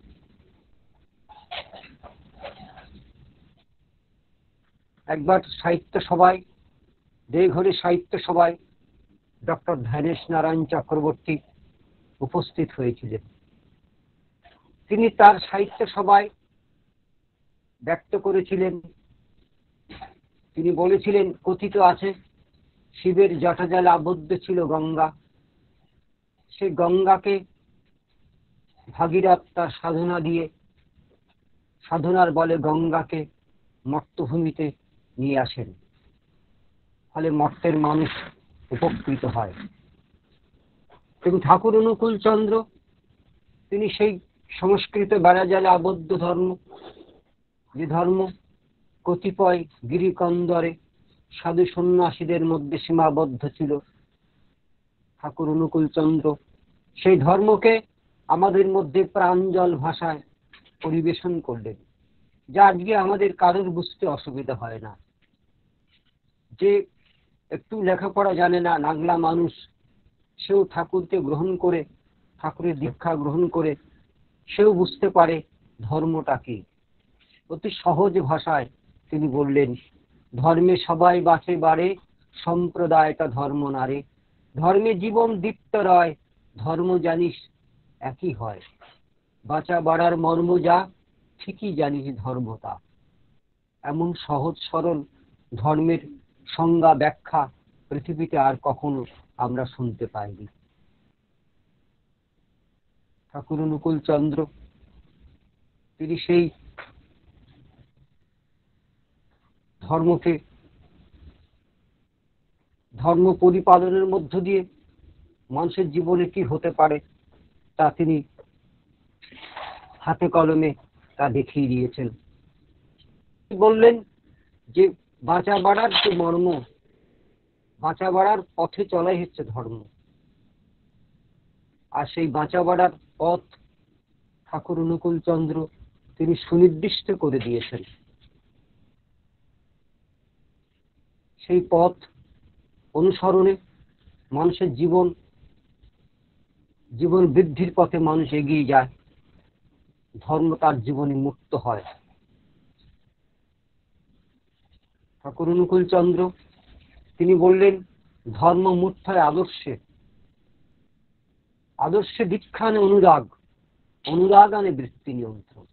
একবার সাহিত্য সভায়, দেঘরে সাহিত্য সভায় ডক্টর ধ্যানেশ নারায়ণ চক্রবর্তী উপস্থিত হয়েছিলেন। তিনি তার সাহিত্য সভায় ব্যক্ত করেছিলেন, তিনি বলেছিলেন, কথিত আছে শিবের জটাজালে আবদ্ধ ছিল গঙ্গা, সেই গঙ্গাকে ভাগীরথ তার সাধনা দিয়ে, সাধনার বলে গঙ্গাকে মর্তভূমিতে নিয়ে আসেন, ফলে মর্তের মানুষ উপকৃত হয়। কিন্তু ঠাকুর অনুকূল চন্দ্র তিনি সেই সংস্কৃত বেড়াজালে আবদ্ধ ধর্ম, যে ধর্ম কতিপয় গিরিকন্দরে সাধু সন্ন্যাসীদের মধ্যে সীমাবদ্ধ ছিল, ঠাকুর অনুকূল চন্দ্র সেই ধর্মকে আমাদের মধ্যে প্রাঞ্জল ভাষায় পরিবেশন করলেন, যা আজকে আমাদের কারোর বুঝতে অসুবিধা হয় না। যে একটু লেখাপড়া জানে না, নাগলা মানুষ, সেও ঠাকুরকে গ্রহণ করে, ঠাকুরের দীক্ষা গ্রহণ করে সেও বুঝতে পারে ধর্মটা কি। অতি সহজ ভাষায় তিনি বললেন, ধর্মে সবাই বাঁচে বাড়ে, সম্প্রদায়টা ধর্ম নারে, ধর্মে জীবন দীপ্ত রয়, ধর্ম জানিস একই হয়, বাঁচা বাড়ার মর্ম যা, ঠিকই জানিস ধর্মতা। এমন সহজ সরল ধর্মের সংজ্ঞা ব্যাখ্যা পৃথিবীতে আর কখনো আমরা শুনতে পাইনি। ঠাকুর অনুকূল চন্দ্র তিনি সেই ধর্মকে ধর্ম পরিপালনের মধ্য দিয়ে মানুষের জীবনে কি হতে পারে তা তিনি হাতে কলমে তা দেখিয়ে দিয়েছেন। বললেন যে বাঁচা বাড়ার যে মর্ম, বাঁচা বাড়ার পথে চলাই হচ্ছে ধর্ম, আর সেই বাঁচা বাড়ার পথ ঠাকুর অনুকূল চন্দ্র তিনি সুনির্দিষ্ট করে দিয়েছেন। সেই পথ অনুসরণে মানুষের জীবন জীবন বৃদ্ধির পথে মানুষ এগিয়ে যায়, ধর্ম তার জীবনে মুক্ত হয়। ঠাকুর অনুকূল চন্দ্র তিনি বললেন ধর্ম মূর্ত হয় আদর্শে, আদর্শে দীক্ষা আনে অনুরাগ, অনুরাগ আনে বৃত্তি নিয়ন্ত্রণ।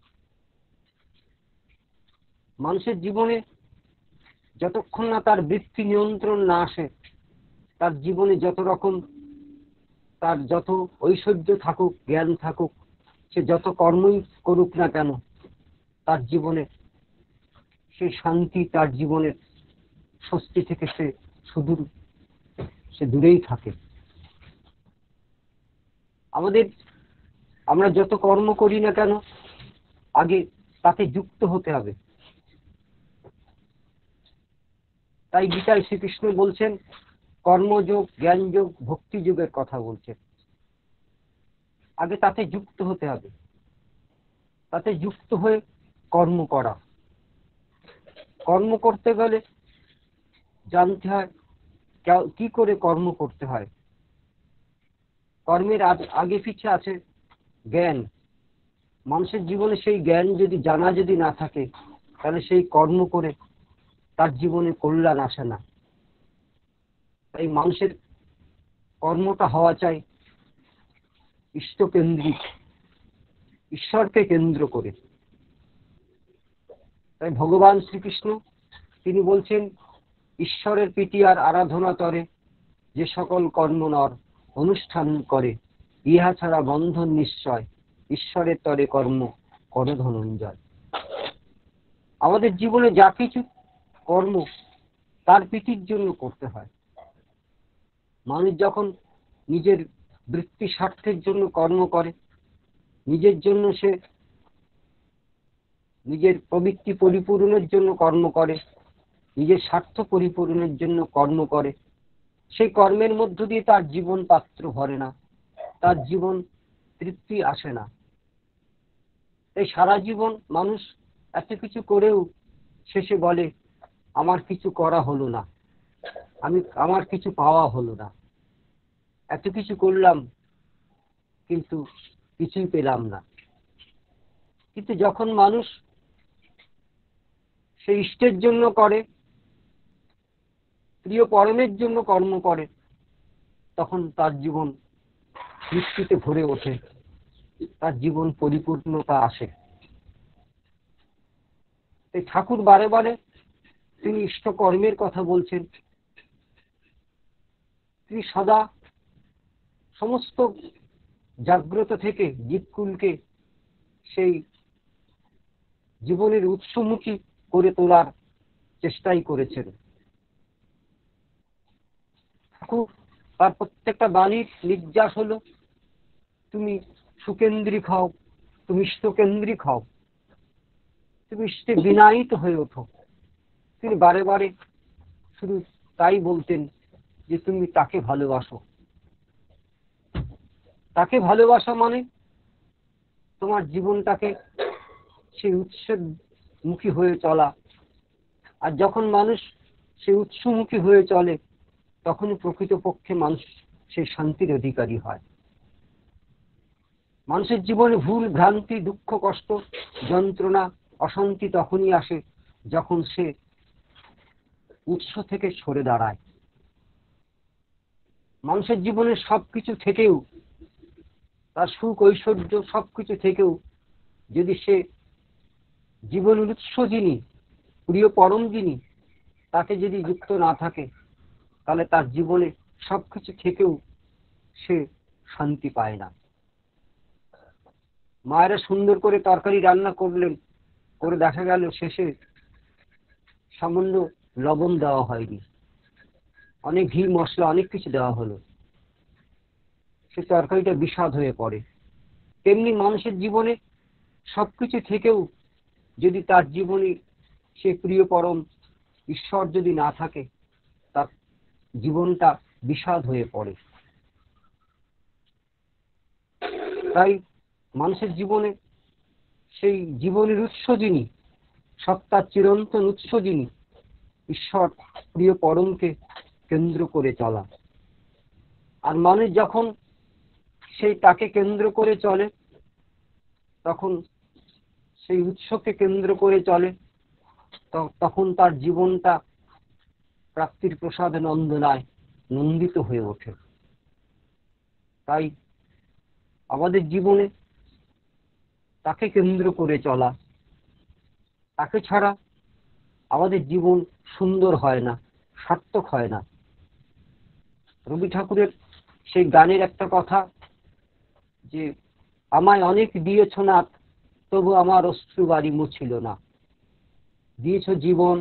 মানুষের জীবনে যতক্ষণ না তার বৃত্তি নিয়ন্ত্রণ না আসে, তার জীবনে যত রকম তার যত ঐশ্বর্য থাকুক, জ্ঞান থাকুক, সে যত কর্মই করুক না কেন, তার জীবনে সে শান্তি, তার জীবনের স্বস্তি থেকে সে সুদূর সে দূরেই থাকে। আমাদের আমরা যত কর্ম করি না কেন আগে তাতে যুক্ত হতে হবে। তাই গীতায় শ্রীকৃষ্ণ বলছেন কর্মযোগ, জ্ঞানযোগ, ভক্তি যোগের কথা বলছেন। আগে তাতে যুক্ত হতে হবে, তাতে যুক্ত হয়ে কর্ম করা। কর্ম করতে গেলে জানতে হয় কি করে কর্ম করতে হয়। কর্মের আগে পিছে আছে জ্ঞান। মানুষের জীবনে সেই জ্ঞান যদি জানা যদি না থাকে, তাহলে সেই কর্ম করে তার জীবনে কল্যাণ আসে না। তাই মানুষের কর্মটা হওয়া চাই ইষ্টকেন্দ্রিক, ঈশ্বরকে কেন্দ্র করে। তাই ভগবান শ্রীকৃষ্ণ তিনি বলছেন ঈশ্বরের প্রীতি আর আরাধনা তরে যে সকল কর্ম নর অনুষ্ঠান করে, ইহা ছাড়া বন্ধন নিশ্চয়, ঈশ্বরের তরে কর্ম কর ধনঞ্জয়। আমাদের জীবনে যা কিছু কর্ম তার প্রীতির জন্য করতে হয়। মানুষ যখন নিজের বৃত্তি স্বার্থের জন্য কর্ম করে, নিজের জন্য সে নিজের প্রবৃত্তি পরিপূরণের জন্য কর্ম করে, নিজের স্বার্থ পরিপূরণের জন্য কর্ম করে, সেই কর্মের মধ্য দিয়ে তার জীবন পাত্র ভরে না, তার জীবন তৃপ্তি আসে না। এই সারা জীবন মানুষ এত কিছু করেও শেষে বলে আমার কিছু করা হলো না, আমি আমার কিছু পাওয়া হলো না, এত কিছু করলাম কিন্তু কিছুই পেলাম না। কিন্তু যখন মানুষ সে ইষ্টের জন্য করে, প্রিয় পরমের জন্য কর্ম করে, তখন তার জীবন তৃপ্তিতে ভরে ওঠে, তার জীবন পরিপূর্ণতা আসে। এই ঠাকুর বারে বারে তিনি ইষ্ট কর্মের কথা বলছেন। তিনি সদা সমস্ত জাগ্রত থেকে জীবকুলকে সেই জীবনের উৎসমুখী করে তোলার চেষ্টাই করেছেন। ঠাকুর তার প্রত্যেকটা বাণীর নির্যাস হলো তুমি সুকেন্দ্রিক হও, তুমি ইষ্টকেন্দ্রিক হও, তুমি ইষ্টে বিনায়িত হয়ে ওঠো। তিনি বারে বারে শুধু তাই বলতেন যে তুমি তাকে ভালোবাসো। তাকে ভালোবাসা মানে তোমার জীবনটাকে সেই উৎসমুখী হয়ে চলা। আর যখন মানুষ সেই উৎসমুখী হয়ে চলে, তখনই প্রকৃতপক্ষে মানুষ সেই শান্তির অধিকারী হয়। মানুষের জীবনে ভুল ভ্রান্তি, দুঃখ, কষ্ট, যন্ত্রণা, অশান্তি তখনই আসে যখন সে উৎস থেকে সরে দাঁড়ায়। মানুষের জীবনে সবকিছু থেকেও, তার সুখ ঐশ্বর্য সবকিছু থেকেও যদি সে জীবনের উৎস যিনি, প্রিয় পরম যিনি, তাকে যদি যুক্ত না থাকে, তাহলে তার জীবনে সবকিছু থেকেও সে শান্তি পায় না। মায়েরা সুন্দর করে তরকারি রান্না করলেন, করে দেখা গেল শেষে সামান্য লবণ দেওয়া হয়নি, অনেক ঘি মশলা অনেক কিছু দেওয়া হলো, সে তরকারিটা বিস্বাদ হয়ে পড়ে। তেমনি মানুষের জীবনে সবকিছু থেকেও যদি তার জীবনে সে প্রিয় পরম ঈশ্বর যদি না থাকে, তার জীবনটা বিষাদ হয়ে পড়ে। তাই মানুষের জীবনে সেই জীবনের উৎস যিনি, সত্তার চিরন্তন উৎস যিনি, ঈশ্বর প্রিয় পরমকে কেন্দ্র করে চলা। আর মানুষ যখন সেই তাকে কেন্দ্র করে চলে, তখন সেই উৎসকে কেন্দ্র করে চলে, তখন তার জীবনটা প্রাপ্তির প্রসাদে নন্দনায় নন্দিত হয়ে ওঠে। তাই আমাদের জীবনে তাকে কেন্দ্র করে চলা, তাকে ছাড়া আমাদের জীবন সুন্দর হয় না, সার্থক হয় না। রবি ঠাকুরের সেই গানের একটা কথা, যে আমায় অনেক দিয়েছ নাথ, তবু আমার অশ্রু বাড়ি মুছিল না। দিয়েছ জীবন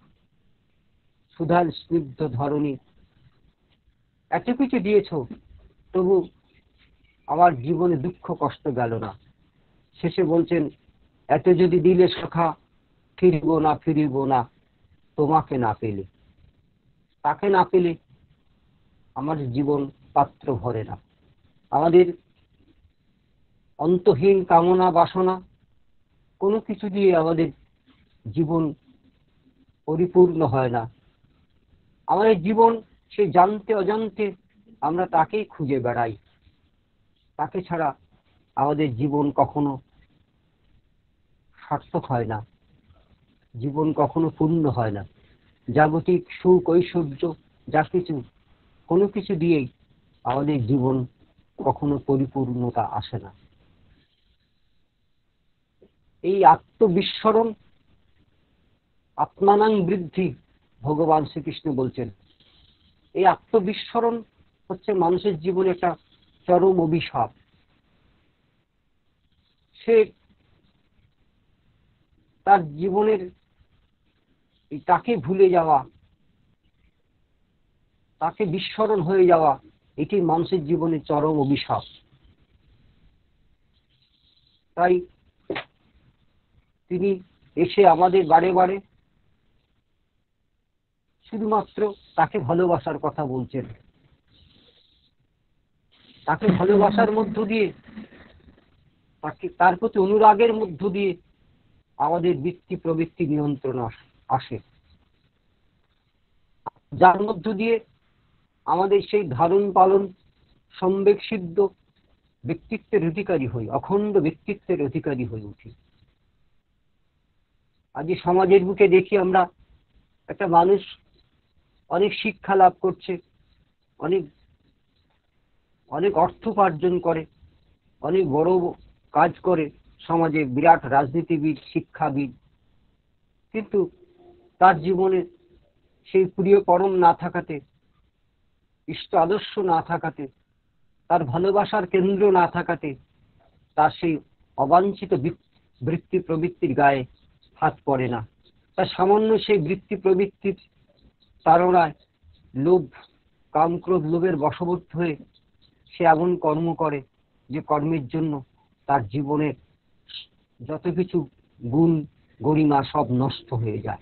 সুধার স্নিগ্ধ ধরণী, এত কিছু দিয়েছ, তবু আমার জীবনে দুঃখ কষ্ট গেল না। শেষে বলছেন, এত যদি দিলে সখা, ফিরিব না ফিরিব না তোমাকে না পেলে। তাকে না পেলে আমার জীবন পাত্র ভরে না। আমাদের অন্তহীন কামনা বাসনা কোনো কিছু দিয়ে আমাদের জীবন পরিপূর্ণ হয় না। আমাদের জীবন সে জানতে অজান্তে আমরা তাকেই খুঁজে বেড়াই। তাকে ছাড়া আমাদের জীবন কখনো সার্থক হয় না, জীবন কখনো পূর্ণ হয় না। জাগতিক সুখ ঐশ্বর্য যা কিছু, কোনো কিছু দিয়েই আমাদের জীবন কখনো পরিপূর্ণতা আসে না। এই আত্মবিস্মরণ, আত্মানাং বৃদ্ধি, ভগবান শ্রীকৃষ্ণ বলছেন, এই আত্মবিস্মরণ হচ্ছে মানুষের জীবনে একটা চরম অভিশাপ। সে তার জীবনের তাকে ভুলে যাওয়া, তাকে বিস্মরণ হয়ে যাওয়া, এটি মানুষের জীবনে চরম অভিশাপ। তাই তিনি এসে আমাদের বারে বারে শুধুমাত্র তাকে ভালোবাসার কথা বলছেন। তাকে ভালোবাসার মধ্য দিয়ে, তাকে তার প্রতি অনুরাগের মধ্য দিয়ে আমাদের বৃত্তি প্রবৃত্তি নিয়ন্ত্রণ আসে, যার মধ্য দিয়ে আমাদের সেই ধারণ পালন সম্বেগ সিদ্ধ ব্যক্তিত্বের অধিকারী হই, অখণ্ড ব্যক্তিত্বের অধিকারী হয়ে উঠি। আজ সমাজের বুকে দেখি আমরা, একটা মানুষ অনেক শিক্ষা লাভ করছে, অনেক অনেক অর্থ উপার্জন করে, অনেক বড় কাজ করে সমাজে, বিরাট রাজনীতিবিদ, শিক্ষাবিদ, কিন্তু তার জীবনে সেই প্রিয় পরম না থাকাতে, ইষ্ট আদর্শ না থাকাতে, তার ভালোবাসার কেন্দ্র না থাকাতে, তার সেই অবাঞ্ছিত বৃত্তি প্রবৃত্তির গায়ে হাত পড়ে না। তার সামান্য সেই বৃত্তি প্রবৃত্তির তাড়নায় লোভ, কাম, ক্রোধ, লোভের বশবর্তী হয়ে সে এমন কর্ম করে যে কর্মের জন্য তার জীবনের যত কিছু গুণ গরিমা সব নষ্ট হয়ে যায়।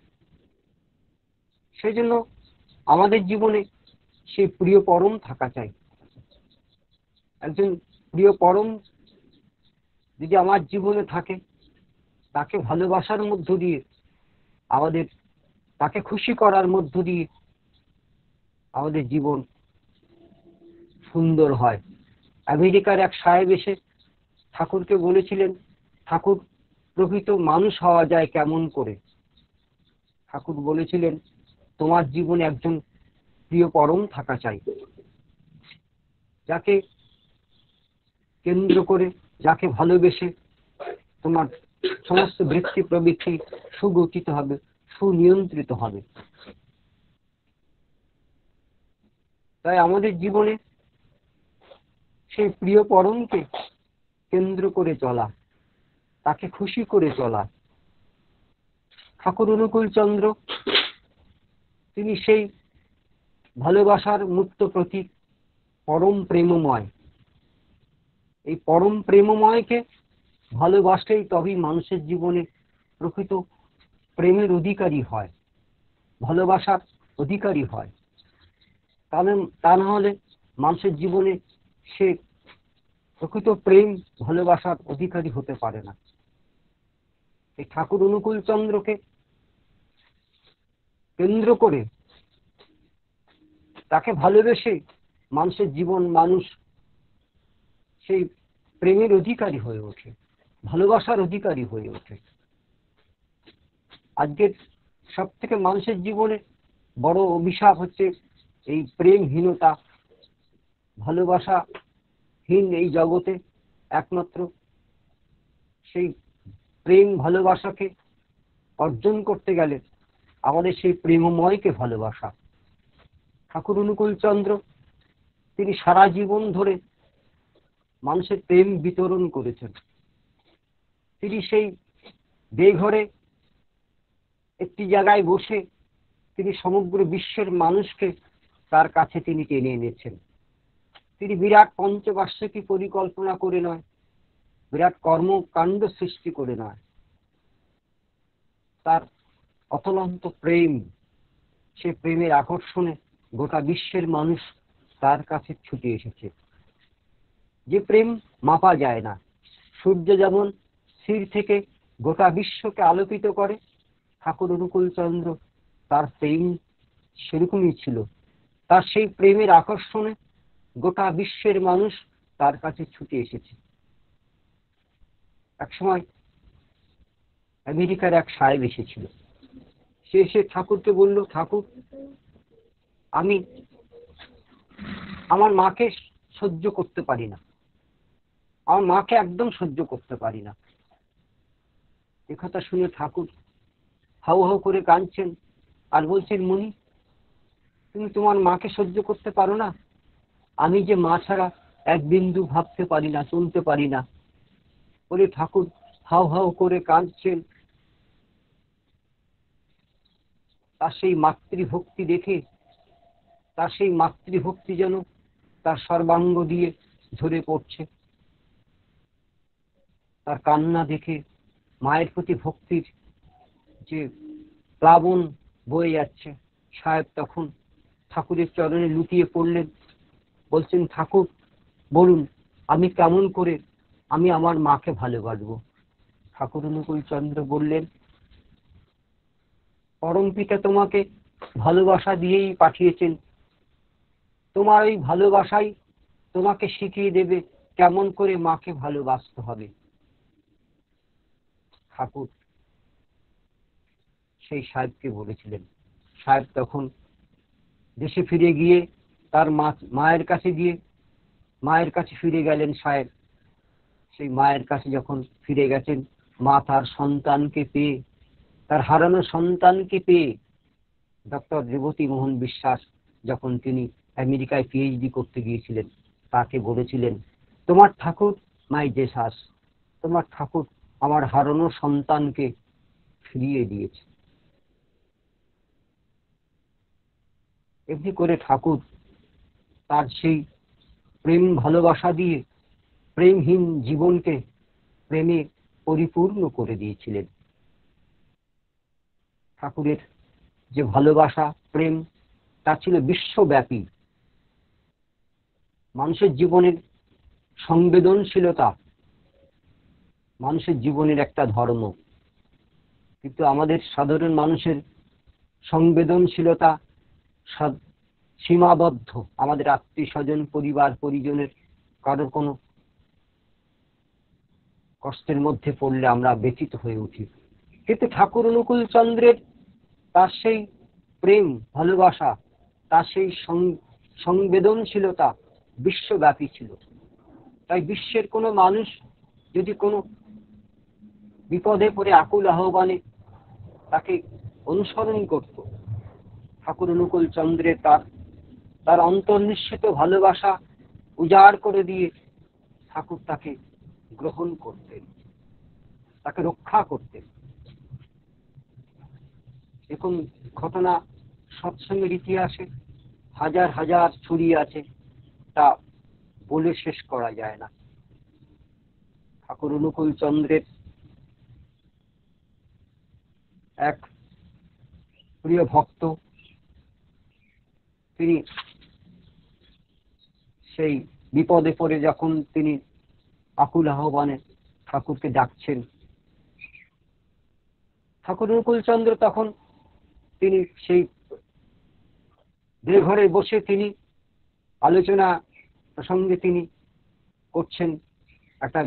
সেই জন্য আমাদের জীবনে সেই প্রিয় পরম থাকা চাই। একজন প্রিয় পরম যদি আমার জীবনে থাকে, তাকে ভালোবাসার মধ্য দিয়ে, আমাদের তাকে খুশি করার মধ্য দিয়ে আমাদের জীবন সুন্দর হয়। আমেরিকার এক সাহেব এসে ঠাকুরকে বলেছিলেন, ঠাকুর প্রকৃত মানুষ হওয়া যায় কেমন করে? ঠাকুর বলেছিলেন, তোমার জীবনে একজন প্রিয় পরম থাকা চাই, যাকে কেন্দ্র করে, যাকে ভালোবেসে তোমার সমস্ত বৃত্তি প্রবৃত্তি সুগঠিত হবে, সুনিয়ন্ত্রিত হবে। তাই আমাদের জীবনে সেই প্রিয় পরমকে কেন্দ্র করে চলা, তাকে খুশি করে চলা। ঠাকুর অনুকূল চন্দ্র তিনি সেই ভালোবাসার মূর্ত প্রতীক, পরম প্রেমময়। এই পরম প্রেমময়কে ভালোবাসলেই তবেই মানুষের জীবনে প্রকৃত প্রেমের অধিকারী হয়, ভালোবাসার অধিকারী হয়। তাহলে তা না হলে মানুষের জীবনে সে প্রকৃত প্রেম ভালোবাসার অধিকারী হতে পারে না। এই ঠাকুর অনুকূল চন্দ্রকে কেন্দ্র করে তাকে ভালোবেসে মানুষের জীবন, মানুষ সেই প্রেমের অধিকারী হয়ে ওঠে, ভালোবাসার অধিকারী হয়ে ওঠে। আজকের সব থেকে মানুষের জীবনে বড় অভিশাপ হচ্ছে এই প্রেমহীনতা। ভালোবাসাহীন এই জগতে একমাত্র সেই প্রেম ভালোবাসাকে অর্জন করতে গেলে আমাদের সেই প্রেমময়কে ভালোবাসা। ঠাকুর অনুকূল চন্দ্র তিনি সারা জীবন ধরে মানুষের প্রেম বিতরণ করেছেন। তিনি সেই বেঘরে একটি জায়গায় বসে তিনি সমগ্র বিশ্বের মানুষকে তার কাছে তিনি টেনে এনেছেন। তিনি বিরাট পঞ্চবার্ষিকী পরিকল্পনা করে নয়, বিরাট কর্মকাণ্ড সৃষ্টি করে নয়, তার অতলন্ত প্রেম, সে প্রেমের আকর্ষণে গোটা বিশ্বের মানুষ তার কাছে ছুটে এসেছে। যে প্রেম মাপা যায় না। সূর্য যেমন স্থির থেকে গোটা বিশ্বকে আলোকিত করে, ঠাকুর অনুকূল চন্দ্র তার প্রেম সেরকমই ছিল। তার সেই প্রেমের আকর্ষণে গোটা বিশ্বের মানুষ তার কাছে ছুটে এসেছে। এক সময় আমেরিকার এক সাহেব এসেছিল। সে এসে ঠাকুরকে বলল, ঠাকুর, আমি আমার মাকে সহ্য করতে পারি না, আমার মাকে একদম সহ্য করতে পারি না। একথা শুনে ঠাকুর হাউ হাউ করে কাঁদছেন আর বলছেন, মুনি, তুমি তোমার মাকে সহ্য করতে পারো না? আমি যে মা ছাড়া এক বিন্দু ভাবতে পারি না, চলতে পারি না। বলে ঠাকুর হাউ হাউ করে কাঁদছেন। তার সেই মাতৃভক্তি দেখে, তার সেই মাতৃভক্তি যেন তার সর্বাঙ্গ দিয়ে ঝরে পড়ছে। তার কান্না দেখে মায়ের প্রতি ভক্তির যে প্লাবন বয়ে যাচ্ছে, সাহেব তখন ঠাকুরের চরণে লুটিয়ে পড়লেন। বলছেন, ঠাকুর, বলুন আমি কেমন করে আমি আমার মাকে ভালোবাসবো? ঠাকুর অনুকূল চন্দ্র বললেন, পরম পিতা তোমাকে ভালোবাসা দিয়েই পাঠিয়েছেন। তোমার ওই ভালোবাসাই তোমাকে শিখিয়ে দেবে কেমন করে মাকে ভালোবাসতে হবে। ঠাকুর সেই সাহেবকে বলেছিলেন। সাহেব তখন দেশে ফিরে গিয়ে তার মা মায়ের কাছে গিয়ে মায়ের কাছে ফিরে গেলেন সাহেব। সেই মায়ের কাছে যখন ফিরে গেছেন, মা তার সন্তানকে পেয়ে, তার হারানো সন্তানকে পেয়ে, ডক্টর রেবতী মোহন বিশ্বাস যখন তিনি আমেরিকায় পিএইচডি করতে গিয়েছিলেন, তাকে বলেছিলেন, তোমার ঠাকুর মাই জেসাস, তোমার ঠাকুর আমার হারানো সন্তানকে ফিরিয়ে দিয়েছে। এমনি করে ঠাকুর তার সেই প্রেম ভালোবাসা দিয়ে প্রেমহীন জীবনকে প্রেমে পরিপূর্ণ করে দিয়েছিলেন। ঠাকুরের যে ভালোবাসা, প্রেম, তা ছিল বিশ্বব্যাপী। মানুষের জীবনের সংবেদনশীলতা মানুষের জীবনের একটা ধর্ম, কিন্তু আমাদের সাধারণ মানুষের সংবেদনশীলতা সীমাবদ্ধ। আমাদের আত্মীয় স্বজন, পরিবার পরিজনের কারোর কোনো কষ্টের মধ্যে পড়লে আমরা ব্যথিত হয়ে উঠি। কিন্তু ঠাকুর অনুকূল চন্দ্রের তার সেই প্রেম ভালোবাসা, তার সেই সংবেদনশীলতা বিশ্বব্যাপী ছিল। তাই বিশ্বের কোনো মানুষ যদি কোনো বিপদে পড়ে আকুল আহ্বানে তাকে অনুসরণ করত, ঠাকুর অনুকূল চন্দ্রের তার তার অন্তর্নিশ্চিত ভালোবাসা উজাড় করে দিয়ে ঠাকুর তাকে গ্রহণ করতেন, তাকে রক্ষা করতেন। এরকম ঘটনা সৎসঙ্গের ইতিহাসে হাজার হাজার ছড়িয়ে আছে, তা বলে শেষ করা যায় না। ঠাকুর অনুকূল চন্দ্রের এক প্রিয় ভক্ত, তিনি সেই বিপদে পড়ে যখন তিনি আকুল আহ্বানে ঠাকুরকে ডাকছেন, ঠাকুর অনুকূল চন্দ্র তখন তিনি সেই ঘরে বসে তিনি আলোচনা প্রসঙ্গে তিনি করছেন, একটা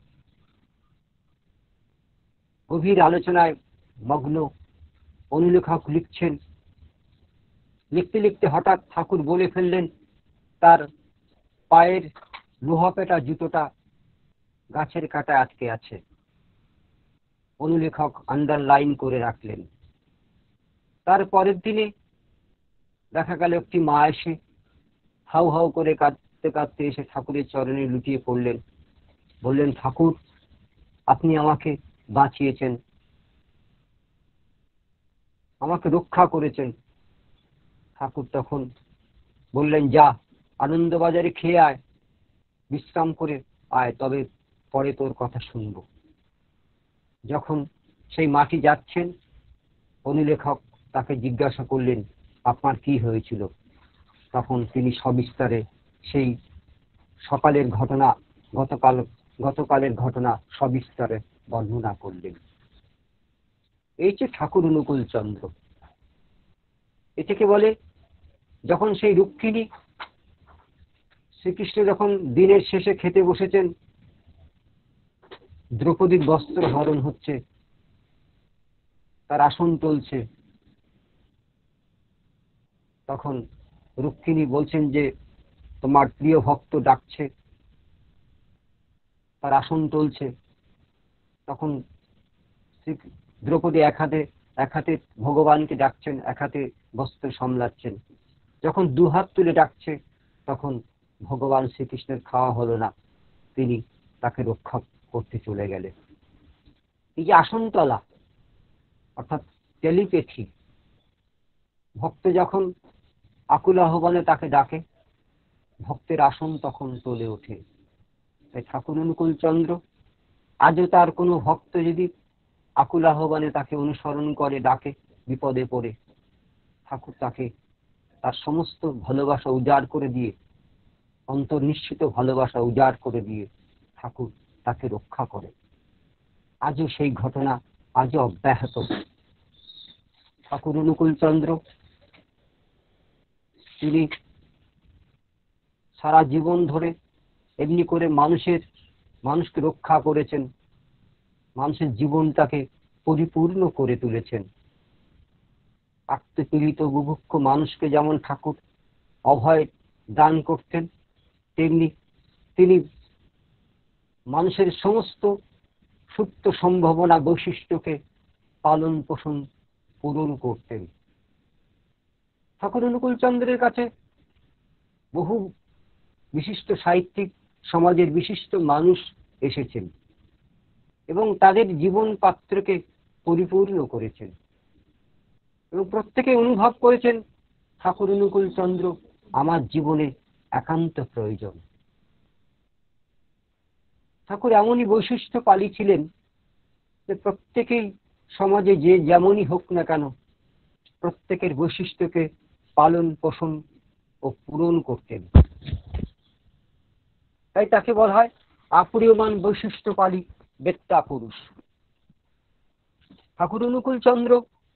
গভীর আলোচনায় মগ্ন। অনুলেখক লিখছেন, লিখতে লিখতে হঠাৎ ঠাকুর বলে ফেললেন তার পায়ের লোহাপেটা জুতোটা গাছের কাঁটায় আটকে আছে। অনুলেখক আন্ডারলাইন করে রাখলেন। তার পরের দিনে দেখা গেল একটি মা এসে হাউ হাউ করে কাঁদতে কাঁদতে এসে ঠাকুরের চরণে লুটিয়ে পড়লেন, বললেন, ঠাকুর আপনি আমাকে বাঁচিয়েছেন, আমাকে রক্ষা করেছেন। ঠাকুর তখন বললেন, যা আনন্দবাজারে খেয়ে আয়, বিশ্রাম করে আয়, তবে পরে তোর কথা শুনব। যখন সেই মাটি যাচ্ছেন, অনুলেখক তাকে জিজ্ঞাসা করলেন, আপনার কি হয়েছিল? তখন তিনি সবিস্তারে সেই সকালের ঘটনা, গতকাল গতকালের ঘটনা সবিস্তারে বর্ণনা করলেন। এই যে ঠাকুর অনুকূল চন্দ্র, এটাকে বলে যখন সেই রুক্মিণী শ্রীকৃষ্ণ যখন দিনের শেষে খেতে বসেছেন, দ্রৌপদীর বস্ত্র হরণ হচ্ছে, তার আসন চলছে, তখন রুক্মিণী বলছেন যে তোমার প্রিয় ভক্ত ডাকছে, তার আসন চলছে। তখন দ্রৌপদী এক হাতে এক হাতে ভগবানকে ডাকছেন, এক হাতে বস্ত্র সামলাচ্ছেন। যখন দু হাত তুলে ডাকছে, তখন ভগবান শ্রীকৃষ্ণের খাওয়া হলো না, তিনি তাকে রক্ষা করতে চলে গেলেন। এই যে আসনতলা, অর্থাৎ টেলিপ্যাথি, ভক্ত যখন আকুল আহ্বানে তাকে ডাকে, ভক্তের আসন তখন চলে ওঠে। তাই ঠাকুর অনুকূল চন্দ্র আজও তার কোনো ভক্ত যদি আকুল আহ্বানে তাকে অনুসরণ করে, ডাকে বিপদে পড়ে, ঠাকুর তাকে তার সমস্ত ভালোবাসা উজাড় করে দিয়ে, অন্তর্নিশ্চিত ভালোবাসা উজাড় করে দিয়ে ঠাকুর তাকে রক্ষা করে। আজও সেই ঘটনা আজও অব্যাহত। ঠাকুর অনুকূল চন্দ্র তিনি সারা জীবন ধরে এমনি করে মানুষের মানুষকে রক্ষা করেছেন, মানুষের জীবনটাকে পরিপূর্ণ করে তুলেছেন। আত্মপীড়িত বুভুক্ষ মানুষকে যেমন ঠাকুর অভয় দান করতেন, তেমনি তিনি মানুষের সমস্ত সুপ্ত সম্ভাবনা বৈশিষ্ট্যকে পালন পোষণ পূরণ করতেন। ঠাকুর অনুকূল চন্দ্রের কাছে বহু বিশিষ্ট সাহিত্যিক, সমাজের বিশিষ্ট মানুষ এসেছেন এবং তাদের জীবন পাত্রকে পরিপূর্ণ করেছেন এবং প্রত্যেকে অনুভব করেছেন ঠাকুর অনুকূল চন্দ্র আমার জীবনে একান্ত প্রয়োজন। ঠাকুর এমনই বৈশিষ্ট্য পালি ছিলেন যে প্রত্যেকেই সমাজে যে যেমনই হোক না কেন, প্রত্যেকের বৈশিষ্ট্যকে পালন পোষণ ও পূরণ করতেন। তাই তাকে বলা হয় আপরিয়মান বৈশিষ্ট্যপালী বেত্তা পুরুষ। ঠাকুর অনুকূল চন্দ্র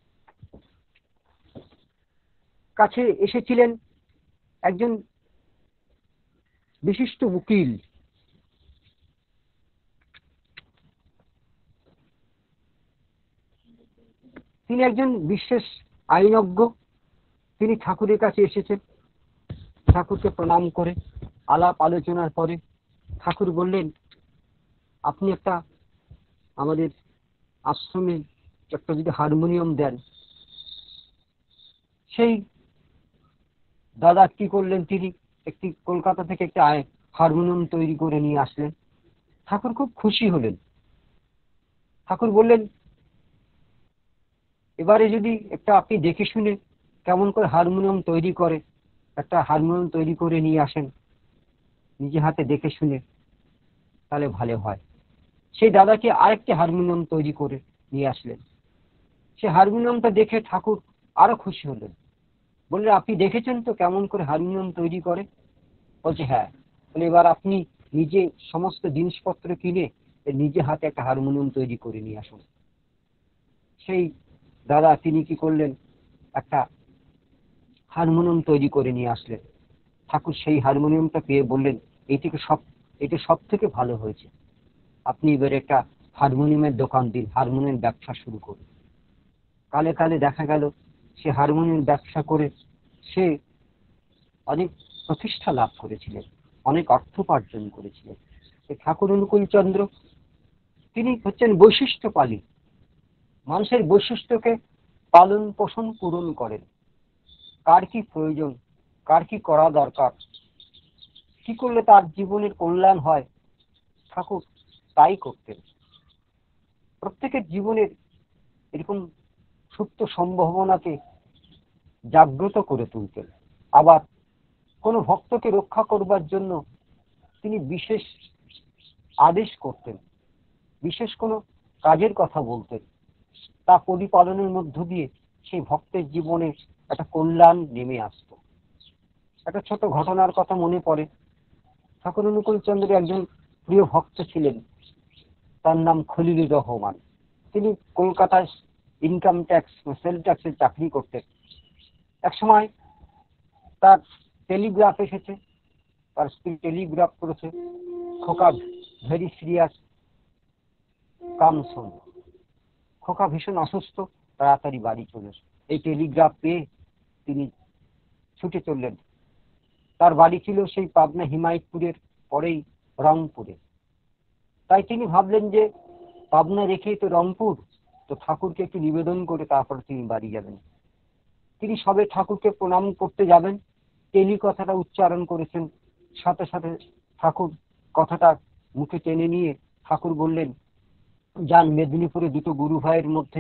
কাছে এসেছিলেন একজন বিশিষ্ট উকিল, তিনি একজন বিশেষ আইনজ্ঞ। তিনি ঠাকুরের কাছে এসেছেন, ঠাকুরকে প্রণাম করে আলাপ আলোচনার পরে ঠাকুর বললেন, আপনি একটা আমাদের আশ্রমে একটা যদি হারমোনিয়াম দেন। সেই দাদা কি করলেন, তিনি একটি কলকাতা থেকে একটা হারমোনিয়াম তৈরি করে নিয়ে আসলেন ঠাকুর খুব খুশি হলেন। ঠাকুর বললেন, এবারে যদি একটা আপনি দেখে শুনে কেমন করে হারমোনিয়াম তৈরি করে, একটা হারমোনিয়াম তৈরি করে নিয়ে আসেন নিজে হাতে দেখে শুনে, তাহলে ভালো হয়। সেই দাদাকে আরেকটি হারমোনিয়াম তৈরি করে নিয়ে আসলেন। সে হারমোনিয়ামটা দেখে ঠাকুর আরো খুশি হলেন। বললেন, আপনি দেখেছেন তো কেমন করে হারমোনিয়াম তৈরি করে? বলছে, হ্যাঁ। বলে, এবার আপনি নিজে সমস্ত জিনিসপত্র কিনে নিজে হাতে একটা হারমোনিয়াম তৈরি করে নিয়ে আসুন। সেই দাদা তিনি কি করলেন, একটা হারমোনিয়াম তৈরি করে নিয়ে আসলেন। ঠাকুর সেই হারমোনিয়ামটা পেয়ে বললেন, এইটিকে সব এটা সব থেকে ভালো হয়েছে, আপনি এবার একটা হারমোনিয়ামের দোকান দিন, হারমোনিয়াম ব্যবসা শুরু করুন। কালে কালে দেখা গেল সে হারমোনিয়াম ব্যবসা করে সে অনেক প্রতিষ্ঠা লাভ করেছিলেন, অনেক অর্থ উপার্জন করেছিলেন। ঠাকুর অনুকূল চন্দ্র তিনি হচ্ছেন বৈশিষ্ট্যপালী, মানুষের বৈশিষ্ট্যকে পালন পোষণ পূরণ করেন। কার কি প্রয়োজন, কার কি করা দরকার, কি করলে তার জীবনের কল্যাণ হয়, ঠাকুর তাই করতেন। প্রত্যেকের জীবনের এরকম সুপ্ত সম্ভাবনাকে জাগ্রত করে তুলতেন। আবার কোনো ভক্তকে রক্ষা করবার জন্য তিনি বিশেষ আদেশ করতেন, বিশেষ কোনো কাজের কথা বলতেন, তা পরিপালনের মধ্য দিয়ে সেই ভক্তের জীবনে একটা কল্যাণ নেমে আসত। একটা ছোট ঘটনার কথা মনে পড়ে। ঠাকুর অনুকূল চন্দ্রের একজন প্রিয় ভক্ত ছিলেন, তার নাম খলিলুর রহমান। তিনি কলকাতায় ইনকাম ট্যাক্স সেল ট্যাক্সের চাকরি করতেন। এক সময় তার টেলিগ্রাফ এসেছে, তার স্ত্রী টেলিগ্রাফ করেছে, খোকা ভেরি সিরিয়াস, কাম সুন। খোকা ভীষণ অসুস্থ, তাড়াতাড়ি বাড়ি চলে এসো। এই টেলিগ্রাফ পেয়ে তিনি ছুটে চললেন। তার বাড়ি ছিল সেই পাবনা হিমায়তপুরের পরেই রংপুরে। তাই তিনি ভাবলেন যে পাবনা রেখেই তো রংপুর, তো ঠাকুরকে একটু নিবেদন করে তারপর তিনি বাড়ি যাবেন। তিনি সবে ঠাকুরকে প্রণাম করতে যাবেন, টেলি কথাটা উচ্চারণ করেছেন, সাথে সাথে ঠাকুর কথাটা মুখে টেনে নিয়ে ঠাকুর বললেন, যান, মেদিনীপুরে দুটো গুরু ভাইয়ের মধ্যে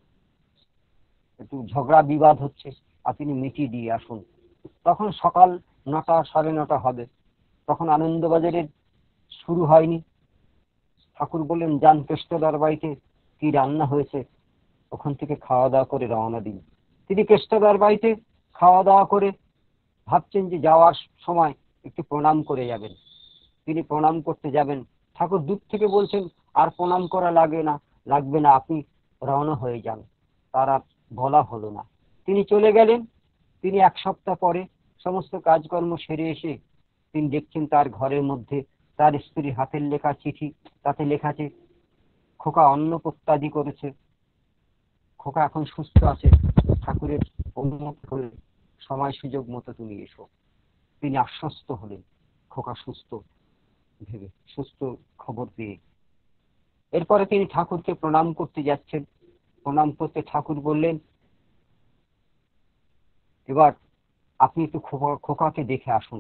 একটু ঝগড়া বিবাদ হচ্ছে, আপনি মিটিয়ে দিয়ে আসুন। তখন সকাল নটা সাড়ে নটা হবে, তখন আনন্দবাজারের শুরু হয়নি। ঠাকুর বললেন, যান কেষ্টদার বাড়িতে কি রান্না হয়েছে ওখান থেকে খাওয়া দাওয়া করে রওনা দিন। তিনি কেষ্টদার বাড়িতে খাওয়া দাওয়া করে ভাবছেন যে যাওয়ার সময় একটু প্রণাম করে যাবেন। তিনি প্রণাম করতে যাবেন, ঠাকুর দূর থেকে বলছেন, আর প্রণাম করা লাগে না, লাগবে না, আপনি রওনা হয়ে যান। তার আর বলা হলো না, তিনি চলে গেলেন। তিনি এক সপ্তাহ পরে সমস্ত কাজকর্ম সেরে এসে তিনি দেখছেন তার ঘরের মধ্যে তার স্ত্রীর হাতের লেখা চিঠি, তাতে লেখা আছে, খোকা অন্ন প্রত্যাদি করেছে, খোকা এখন সুস্থ আছে, ঠাকুরের অনুমতি হলে সময় সুযোগ মতো তুমি এসো। তিনি আশ্বস্ত হলেন, খোকা সুস্থ ভেবে, সুস্থ খবর পেয়ে। এরপরে তিনি ঠাকুরকে প্রণাম করতে যাচ্ছেন। প্রণাম করতে ঠাকুর বললেন, এবার আপনি একটু খোকাকে দেখে আসুন।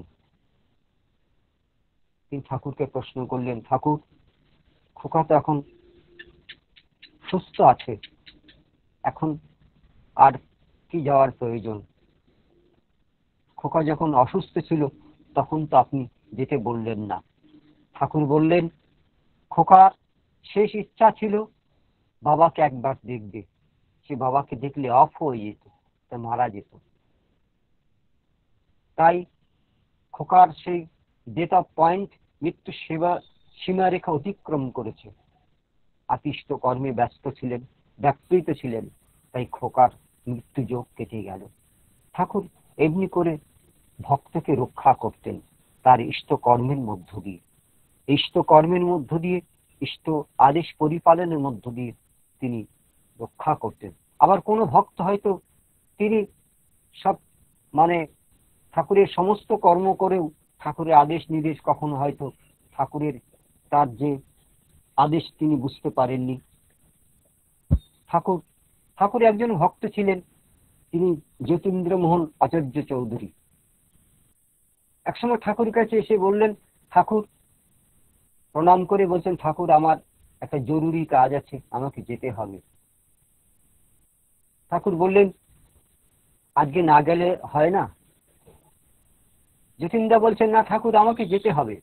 তিনি ঠাকুরকে প্রশ্ন করলেন, ঠাকুর, খোকা তো এখন সুস্থ আছে, এখন আর কি যাওয়ার প্রয়োজন? খোকা যখন অসুস্থ ছিল তখন তো আপনি যেতে বললেন না। ঠাকুর বললেন, খোকার শেষ ইচ্ছা ছিল বাবাকে একবার দেখবে, সে বাবাকে দেখলে অফ হয়ে যেত, তা মারা যেত। তাই খোকার সেই ডেট অফ পয়েন্ট, মৃত্যু সেবা সীমারেখা অতিক্রম করেছে। আতিষ্ঠ কর্মে ব্যস্ত ছিলেন, ব্যাপৃত ছিলেন, তাই খোকার মৃত্যু যোগ কেটে গেল। ঠাকুর এমনি করে ভক্তকে রক্ষা করতেন তার ইষ্ট কর্মের মধ্য দিয়ে, ইষ্ট কর্মের মধ্য দিয়ে, ইষ্ট আদেশ পরিপালনের মধ্য দিয়ে তিনি রক্ষা করতেন। আবার কোনো ভক্ত হয়তো তিনি সব মানে ঠাকুরের সমস্ত কর্ম করেও ঠাকুরের আদেশ নির্দেশ কখনো হয়তো ঠাকুরের তার যে আদেশ তিনি বুঝতে পারেননি। ঠাকুর ঠাকুর একজন ভক্ত ছিলেন, তিনি যতীন্দ্রমোহন আচার্য চৌধুরী। একসময় ঠাকুরের কাছে এসে বললেন, ঠাকুর, প্রণাম করে বলছেন, ঠাকুর আমার একটা জরুরি কাজ আছে, আমাকে যেতে হবে। ঠাকুর বললেন, আজকে না গেলে হয় না? যতীনদা বলছেন, না ঠাকুর আমাকে যেতে হবে,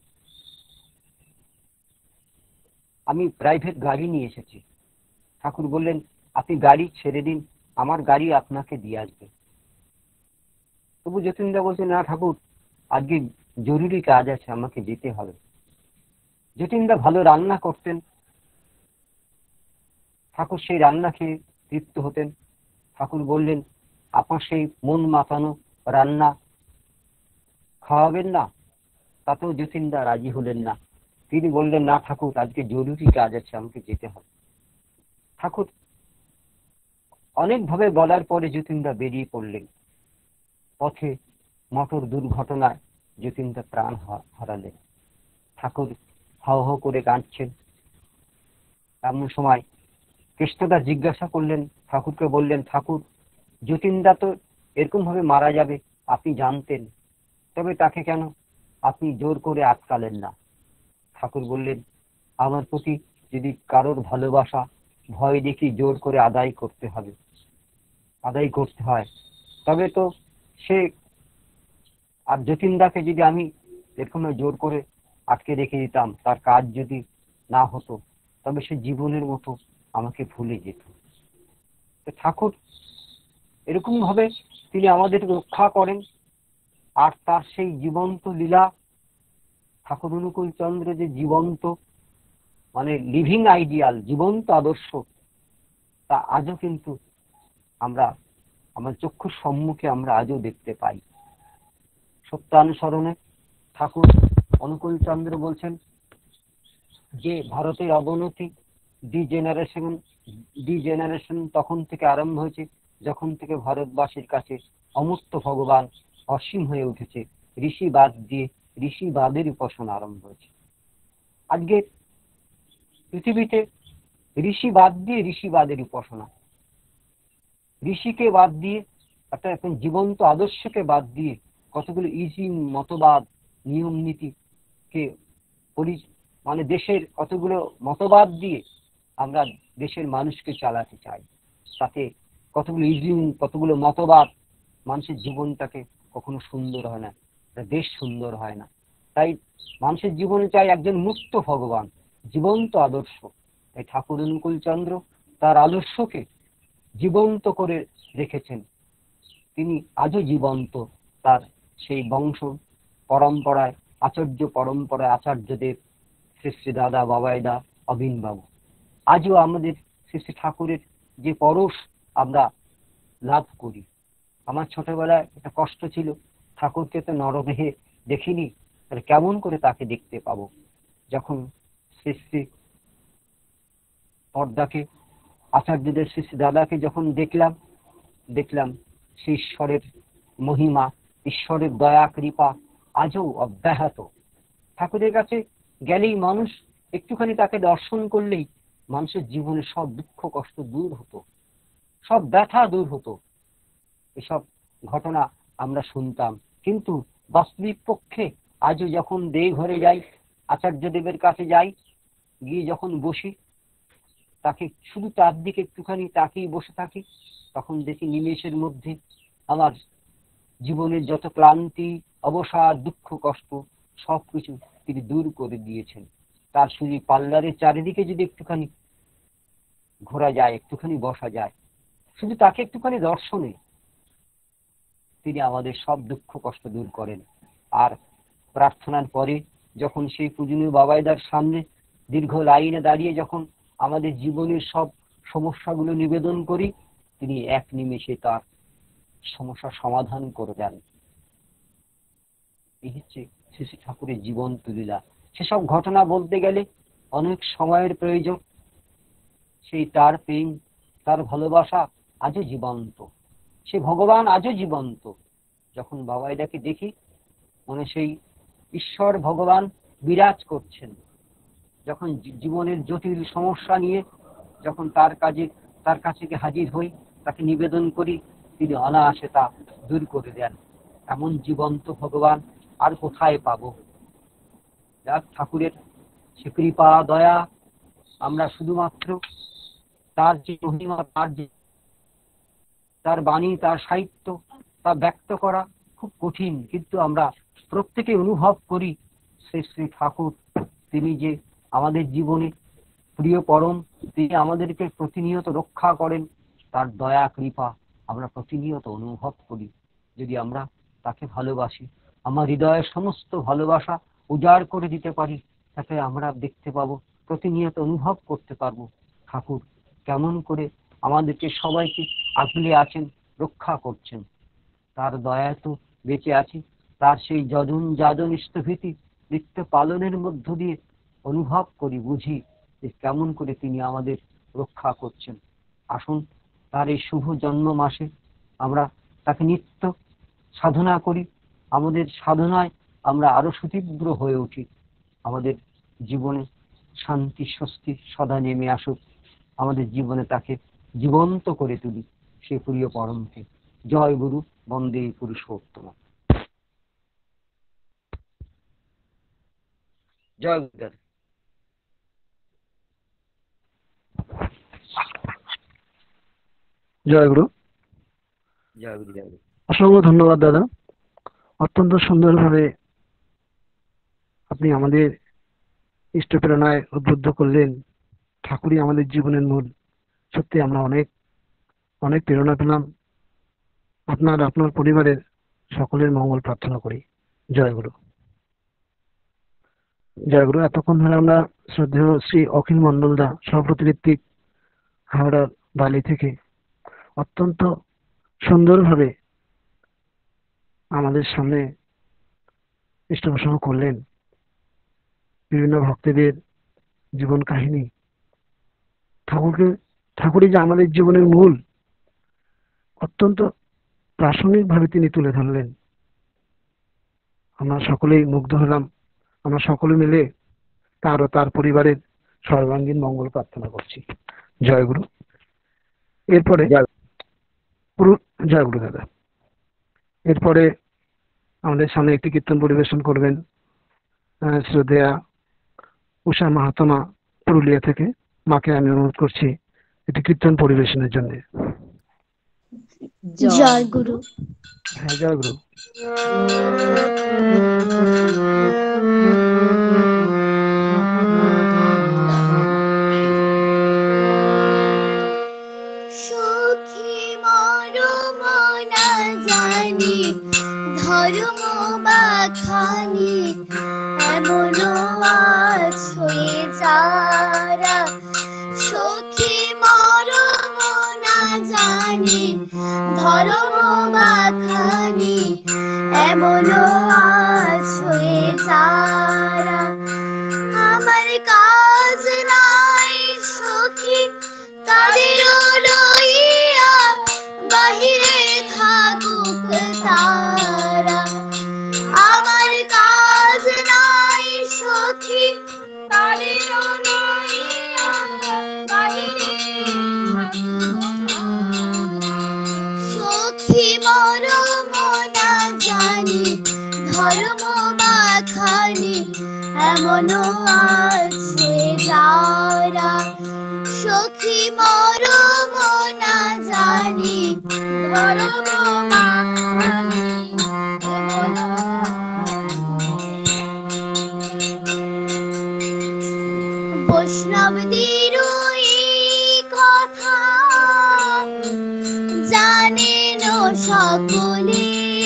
আমি প্রাইভেট গাড়ি নিয়ে এসেছি। ঠাকুর বললেন, আপনি গাড়ি ছেড়ে দিন, আমার গাড়ি আপনাকে দিয়ে আসবে। তবু যতীনদা বলছেন, না ঠাকুর আজকে জরুরি কাজ আছে, আমাকে যেতে হবে। যতীনদা ভালো রান্না করতেন, ঠাকুর সেই রান্না খেয়ে তৃপ্ত হতেন। ঠাকুর বললেন, আপনার সেই মন মাতানো রান্না খাওয়াবেন না? তাতেও যতীনদা রাজি হলেন না। তিনি বললেন, না ঠাকুর আজকে জরুরি কাজ আছে, আমাকে যেতে হবে। ঠাকুর অনেকভাবে বলার পরে যতীনদা বেরিয়ে পড়লেন। পথে মোটর দুর্ঘটনায় যতীনদা প্রাণ হারালেন। ঠাকুর হাও হাও করে কাঁদছেন। এমন সময় কৃষ্ণদা জিজ্ঞাসা করলেন, ঠাকুরকে বললেন, ঠাকুর যতীনদা তো এরকম ভাবে মারা যাবে আপনি জানতেন, তবে তাকে কেন আপনি জোর করে আটকালেন না? ঠাকুর বললেন, আমার প্রতি যদি কারোর ভালোবাসা ভয় দেখি জোর করে আদায় করতে হবে, আদায় করতে হয়, তবে তো সে আর যতীনদাকে যদি আমি এরকম জোর করে আটকে রেখে দিতাম, তার কাজ যদি না হতো, তবে সে জীবনের মতো আমাকে ভুলে যেত। ঠাকুর এরকম ভাবে তিনি আমাদের রক্ষা করেন। আর তার সেই জীবন্ত লীলা, ঠাকুর অনুকূল চন্দ্র যে জীবন্ত মানে লিভিং আইডিয়াল, জীবন্ত আদর্শ, তা আজও কিন্তু আমরা আমার চক্ষুর সম্মুখে আমরা আজও দেখতে পাই। সত্যানুসরণে ঠাকুর অনুকূল চন্দ্র বলছেন যে ভারতের অবনতি ডি জেনারেশন ডি জেনারেশন তখন থেকে আরম্ভ হয়েছে যখন থেকে ভারতবাসীর কাছে অমূর্ত ভগবান অসীম হয়ে উঠেছে, ঋষিবাদ দিয়ে ঋষিবাদের উপাসনা আরম্ভ হয়েছে। আজকে পৃথিবীতে ঋষিবাদ দিয়ে ঋষিবাদের উপাসনা, ঋষিকে বাদ দিয়ে একটা এখন জীবন্ত আদর্শকে বাদ দিয়ে কতগুলো ইজি মতবাদ নিয়ম নীতিকে পরি মানে দেশের কতগুলো মতবাদ দিয়ে আমরা দেশের মানুষকে চালাতে চাই। তাতে কতগুলো ইজি কতগুলো মতবাদ মানুষের জীবনটাকে কখনো সুন্দর হয় না, দেশ সুন্দর হয় না। তাই মানুষের জীবনে চাই একজন মুক্ত ভগবান, জীবন্ত আদর্শ। তাই ঠাকুর অনুকূল চন্দ্র তার আদর্শকে জীবন্ত করে রেখেছেন। তিনি আজও জীবন্ত, তার সেই বংশ পরম্পরায়, আচার্য পরম্পরায় আচার্যদেব, শ্রী শ্রী দাদা বাবাইদা, অবিন বাবু, আজও আমাদের শ্রী শ্রী ঠাকুরের যে পরশ আমরা লাভ করি। আমার ছোটবেলায় একটা কষ্ট ছিল, ঠাকুরকে তো নরদেহে দেখিনি, তাহলে কেমন করে তাকে দেখতে পাবো? যখন শ্রী শ্রী পর্দাকে আচার্যদের শ্রী শ্রী দাদাকে যখন দেখলাম, দেখলাম সেই ঈশ্বরের মহিমা, ঈশ্বরের দয়া কৃপা আজও অব্যাহত। ঠাকুরের কাছে গেলেই মানুষ একটুখানি তাকে দর্শন করলেই মানুষের জীবনে সব দুঃখ কষ্ট দূর হতো, সব ব্যথা দূর হতো। এসব ঘটনা আমরা শুনতাম, কিন্তু বাস্তবিক পক্ষে আজও যখন দেহ ঘরে যাই, আচার্যদেবের কাছে যাই, গিয়ে যখন বসি, তাকে শুধু তার দিকে একটুখানি তাকিয়ে বসে থাকি, তখন দেখি নিমেষের মধ্যে আমার জীবনের যত ক্লান্তি, অবসাদ, দুঃখ কষ্ট সবকিছু তিনি দূর করে দিয়েছেন। তার শুধু পার্লারের চারিদিকে যদি একটুখানি ঘোরা যায়, একটুখানি বসা যায়, শুধু তাকে একটুখানি দর্শনে তিনি আমাদের সব দুঃখ কষ্ট দূর করেন। আর প্রার্থনার পরে যখন সেই পূজনীয় বাবাইদার সামনে দীর্ঘ লাইনে দাঁড়িয়ে যখন আমাদের জীবনের সব সমস্যাগুলো নিবেদন করি, তিনি এক নিমেষে তার সমস্যা সমাধান করে দেন। এই হচ্ছে শ্রী শ্রী ঠাকুরের জীবন্ত লীলা। সেসব ঘটনা বলতে গেলে অনেক সময়ের প্রয়োজন। সেই তার প্রেম, তার ভালোবাসা আজও জীবন্ত, সে ভগবান আজও জীবন্ত। যখন বাবাইদাকে দেখি, মনে সেই ঈশ্বর ভগবান বিরাজ করছেন। যখন জীবনের জটিল সমস্যা নিয়ে যখন তার কাজে তার কাছে হাজির হই, তাকে নিবেদন করি, তিনি অনায়াসে তা দূর করে দেন। এমন জীবন্ত ভগবান আর কোথায় পাবো? যাক, ঠাকুরের সে কৃপা দয়া আমরা শুধুমাত্র তার যে মহিমা, তার যে তার বাণী, তার সাহিত্য, তা ব্যক্ত করা খুব কঠিন, কিন্তু আমরা প্রত্যেকে অনুভব করি শ্রী শ্রী ঠাকুর তিনি যে আমাদের জীবনে প্রিয় পরম, তিনি আমাদেরকে প্রতিনিয়ত রক্ষা করেন, তার দয়া কৃপা আমরা প্রতিনিয়ত অনুভব করি। যদি আমরা তাকে ভালোবাসি, আমার হৃদয়ের সমস্ত ভালোবাসা উজাড় করে দিতে পারি, তাকে আমরা দেখতে পাবো, প্রতিনিয়ত অনুভব করতে পারবো ঠাকুর কেমন করে আমাদেরকে সবাইকে আগলে আছেন, রক্ষা করছেন। তার দয়া তো বেঁচে আছি, তার সেই যজন যাজন স্থিতি নিত্য পালনের মধ্য দিয়ে অনুভব করি, বুঝি যে কেমন করে তিনি আমাদের রক্ষা করছেন। আসুন তার এই শুভ জন্ম মাসে আমরা তাকে নিত্য সাধনা করি, আমাদের সাধনায় আমরা আরো সুতীব্র হয়ে উঠি, আমাদের জীবনে শান্তি স্বস্তি সদা নেমে আসুক, আমাদের জীবনে তাকে জীবন্ত করে তুলি সে প্রিয় পরমকে। জয় গুরু, বন্দে পুরুষোত্তম। জয় গুরু। জয় গুরু। জয় গুরু। জয় গুরু। অসংখ্য ধন্যবাদ দাদা, অত্যন্ত সুন্দরভাবে আপনি আমাদের ইষ্ট প্রেরণায় উদ্বুদ্ধ করলেন। ঠাকুরই আমাদের জীবনের মূল। সত্যি আমরা অনেক অনেক প্রেরণা পেলাম। আপনার আপনার পরিবারের সকলের মঙ্গল প্রার্থনা করি। জয় গুরু। জয় গুরু। এতক্ষণ ধরে আমরা শ্রদ্ধেয় শ্রী অখিল মন্ডলদা সহপ্রতিনিধিক হাওড়ার বালি থেকে অত্যন্ত সুন্দরভাবে আমাদের সামনে পৃষ্ঠপোষণ করলেন বিভিন্ন ভক্তদের জীবন কাহিনী। ঠাকুরকে ঠাকুরই যে আমাদের জীবনের মূল, অত্যন্ত প্রাসঙ্গিকভাবে তিনি তুলে ধরলেন। আমরা সকলেই মুগ্ধ হলাম। আমরা সকলে মিলে তার ও তার পরিবারের সর্বাঙ্গীন মঙ্গল প্রার্থনা করছি। জয় গুরু। এরপরে জয় গুরু দাদা। এরপরে আমাদের সামনে একটি কীর্তন পরিবেশন করবেন শ্রদ্ধেয়া উষা মাহাত্মা পুরুলিয়া থেকে। মাকে আমি অনুরোধ করছি একটি কীর্তন পরিবেশনের জন্য। জয় গুরু। হ্যাঁ, জয় গুরু। সখী মরম না জানি ধর্ম বাখানি এমন আছই যারা। সখী মরম না জানি ধর্ম বাখানি এমন আছই যারা। আমার কাজ নাই সখী তাদের লইয়া বাহিরে থাকুক তারা। আমার কাজ নাই সখী তাদের লইয়া বাহিরে সখী মরম না জানি ধর্ম বাখানি এমন আছে যারা। সখী মরম না জানি ধর্ম বাখানি এমন। বৈষ্ণবদের কথা জানেন সকলে,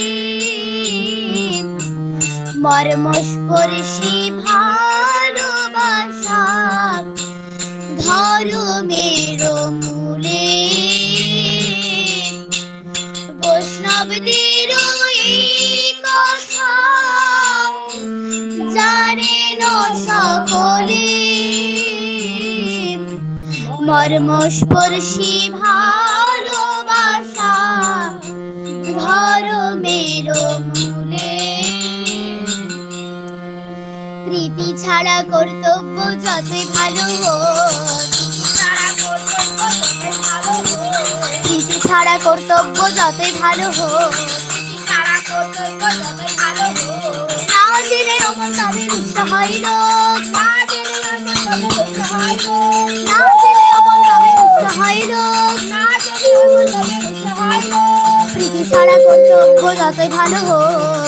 মর্মস্পর্শী ভালোবাসা ধর্মের মূলে। বৈষ্ণবদের কথা জানেন সকলে, মর্মস্পর্শী ভালোবাসা ধর্মের মূলে। প্রীতি ছাড়া কর্তব্য যতই ভালো হোক, প্রীতি ছাড়া কর্তব্য যতই ভালো হোক, না জেনে রমন তাদের ইচ্ছা হইল, না জেনে না জেনে অমন তবে রুষ্ট হয় রোগ প্রীতি ছাড়া কর্তব্য যতই ভালো হোক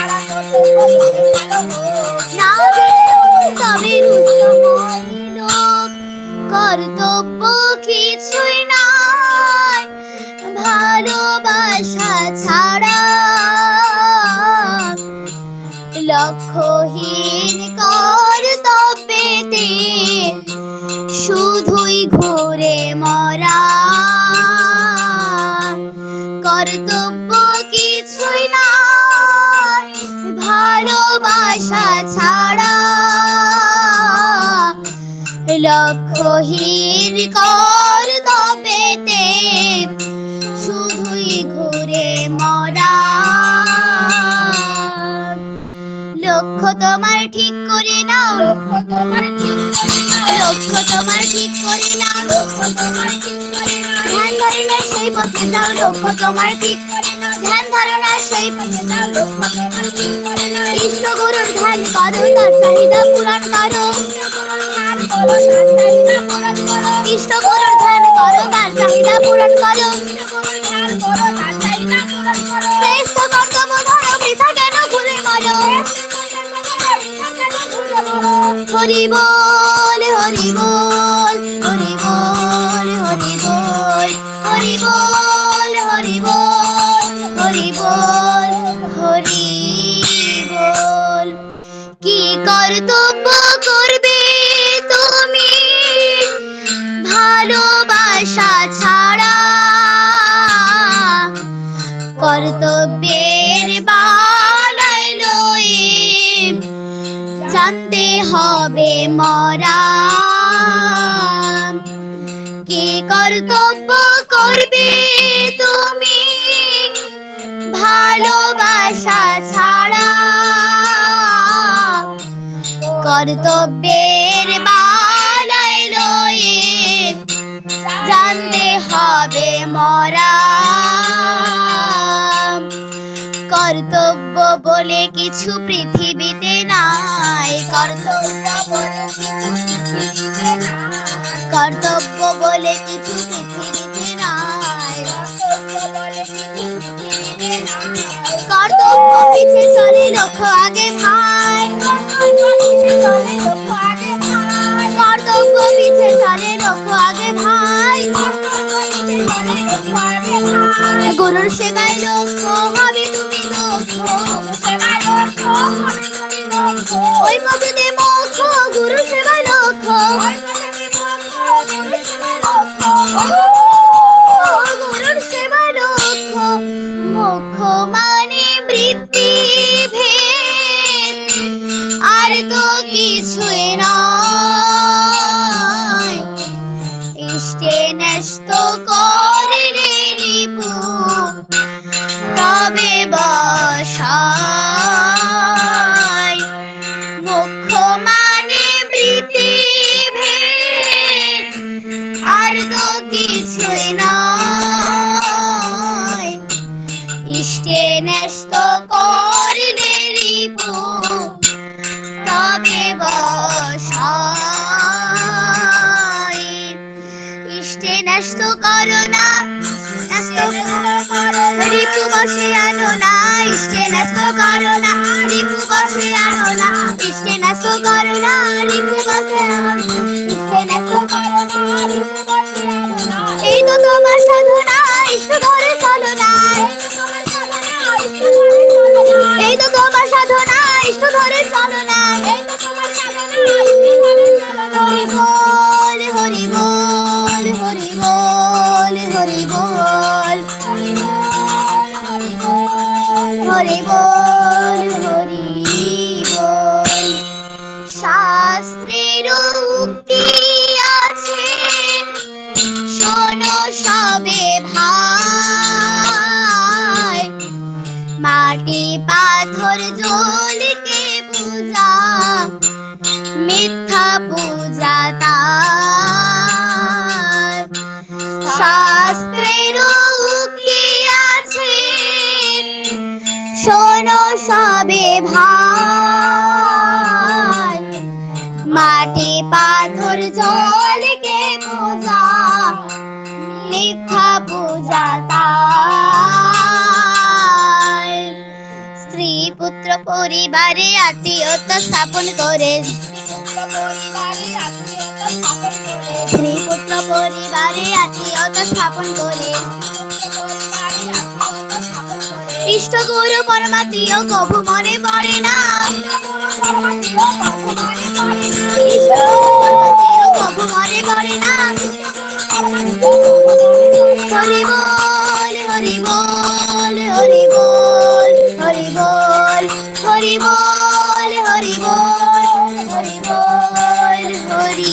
না জেনে অমন তবে রুষ্ট হয় রোগ কর্তব্য কিছুই নাই ভালোবাসা ছাড়া লক্ষ্যহীন কর্তব্যেতে শুধুই ঘুরে মরা কর্তব্য কিছুই নাই ভালোবাসা ছাড়া লক্ষ্যহীন কর্তব্যেতে শুধুই ঘুরে মরা লক্ষ্য তোমার ঠিক করে নাও লক্ষ্য তোমার ঠিক করে নাও লক্ষ্য তোমার ঠিক করে নাও লক্ষ্য তোমার ঠিক করে নাও ধ্যান ধারণা সেই পথে যাও লক্ষ্য তোমার ঠিক করে নাও ধ্যান ধারণা সেই পথে যাও লক্ষ্য তোমার ঠিক করে নাও ইষ্ট গুরুর ধ্যান করো তার চাহিদা পূরণ করো ইষ্ট গুরুর ধ্যান করো তার চাহিদা পূরণ করো শ্রেষ্ঠ কর্তব্য ধরো বৃথা কেন ঘুরে মরো হরি বল হরি বল হরি বল হরি বল হরি বল হরি বল হরি বল হরি বল কি কর্তব্য করবে তুমি ভালোবাসা ছাড়া কর্তব্যের বালাই লয়ে জানতে হবে মরা কি কর্তব্য করবে তুমি ভালোবাসা ছাড়া কর্তব্যের বালাই লয়ে জানতে হবে মরা কর্তব্য বলে কিছু পৃথিবীতে নাই কর্তব্য বলে কর্তব্য বলে কিছু পৃথিবীতে নাই কর্তব্য পিছে চলে লক্ষ্য আগে ভাই কর্তব্য পিছে চলে লক্ষ্য আগে ভাই গুরুর সেবায় লক্ষ্য হবে তুমি ওই কবিতে মোক্ষ গুরুর সেবায় লক্ষ্য গুরুর সেবায় লক্ষ্য মোক্ষ মানে বৃত্তি ভেদ আর তো কিছুই নয় ইষ্টে ন্যস্ত করে রিপু তবে বসাই মোক্ষ মানে বৃত্তি ভেদ আর তো কিছুই নয় ইষ্টে ন্যস্ত করলে রিপু তবে বসাই ইষ্টে ন্যস্ত করো না রিপু বসে আনো না ইষ্টে ন্যস্ত করো না রিপু বসে আনো না ইষ্টে ন্যস্ত করো না রিপু বসে আনো ইষ্টে ন্যস্ত করো না রিপু বসে আনো না এই তো তোমার সাধনা ইষ্ট ধরে চলো না এই তো তোমার সাধনা ইষ্ট ধরে চলো না এই তো তোমার সাধনা হরি বল হরি বল হরি বল হরি বল হরি বল হরি বল শাস্ত্রের উক্তি আছে শোনো সবে ভাই মাটি পাথর জলকে পূজা মিথ্যা পূজা তার শাস্ত্রের উক্তি আছে শোনো সবে ভাই মাটি পাথর জলকে পূজা মিথ্যা পূজা তাই স্ত্রী পুত্র পরিবারে আত্মীয়তা স্থাপন করে স্ত্রী পুত্র পরিবারে আত্মীয়তা স্থাপন করে ইষ্ট গুরু পরমাত্মীয় কভু মনে পড়ে না কভু মনে পড়ে না হরি বল হরি বল হরি বল হরি বল হরি বল হরি বল হরি বল হরি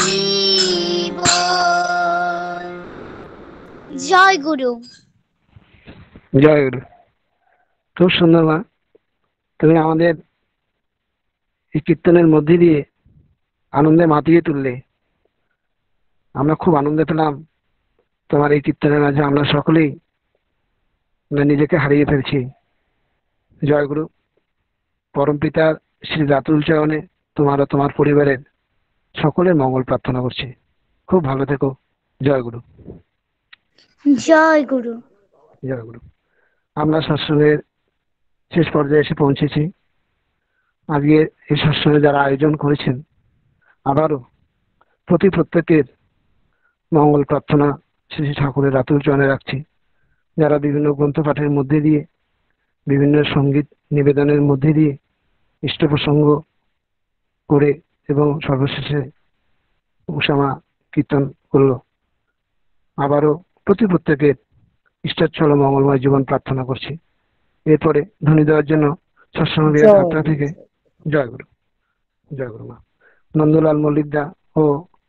বল। জয় গুরু। জয় গুরু। খুব সুন্দর মা, তুমি আমাদের এই কীর্তনের মধ্যে দিয়ে আনন্দে মাতিয়ে তুললে। আমরা খুব আনন্দ পেলাম তোমার এই কীর্তনের মাঝে। আমরা সকলেই নিজেকে হারিয়ে ফেলছি। জয় গুরু। পরম পিতার শ্রী রাতুল চরণে তোমার ও তোমার পরিবারের সকলের মঙ্গল প্রার্থনা করছি। খুব ভালো থেকো। জয় গুরু। জয় গুরু। জয় গুরু। আমরা সৎসঙ্গের শেষ পর্যায়ে এসে পৌঁছেছি। আজকে এই সৎসঙ্গে যারা আয়োজন করেছেন, আবারও প্রতি প্রত্যেকের মঙ্গল প্রার্থনা শ্রী শ্রী ঠাকুরের রাতুল চরণে রাখছি। যারা বিভিন্ন গ্রন্থ পাঠের মধ্যে দিয়ে, বিভিন্ন সঙ্গীত নিবেদনের মধ্যে দিয়ে ইষ্ট প্রসঙ্গ করে এবং সর্বশেষে উষামা কীর্তন করল, আবারও প্রতি প্রত্যেকের ইষ্টাচ্ছল মঙ্গলময় জীবন প্রার্থনা করছি। এরপরে ধ্বনি দেওয়ার জন্য সৎসঙ্গ বিহার যাত্রা থেকে জয় গুরু। জয় গুরু মা। নন্দলাল মল্লিকদা ও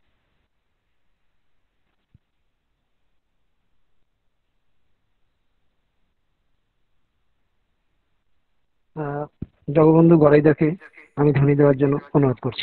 জগবন্ধু গড়াইদাকে আমি ধ্বনি দেওয়ার জন্য অনুরোধ করছি।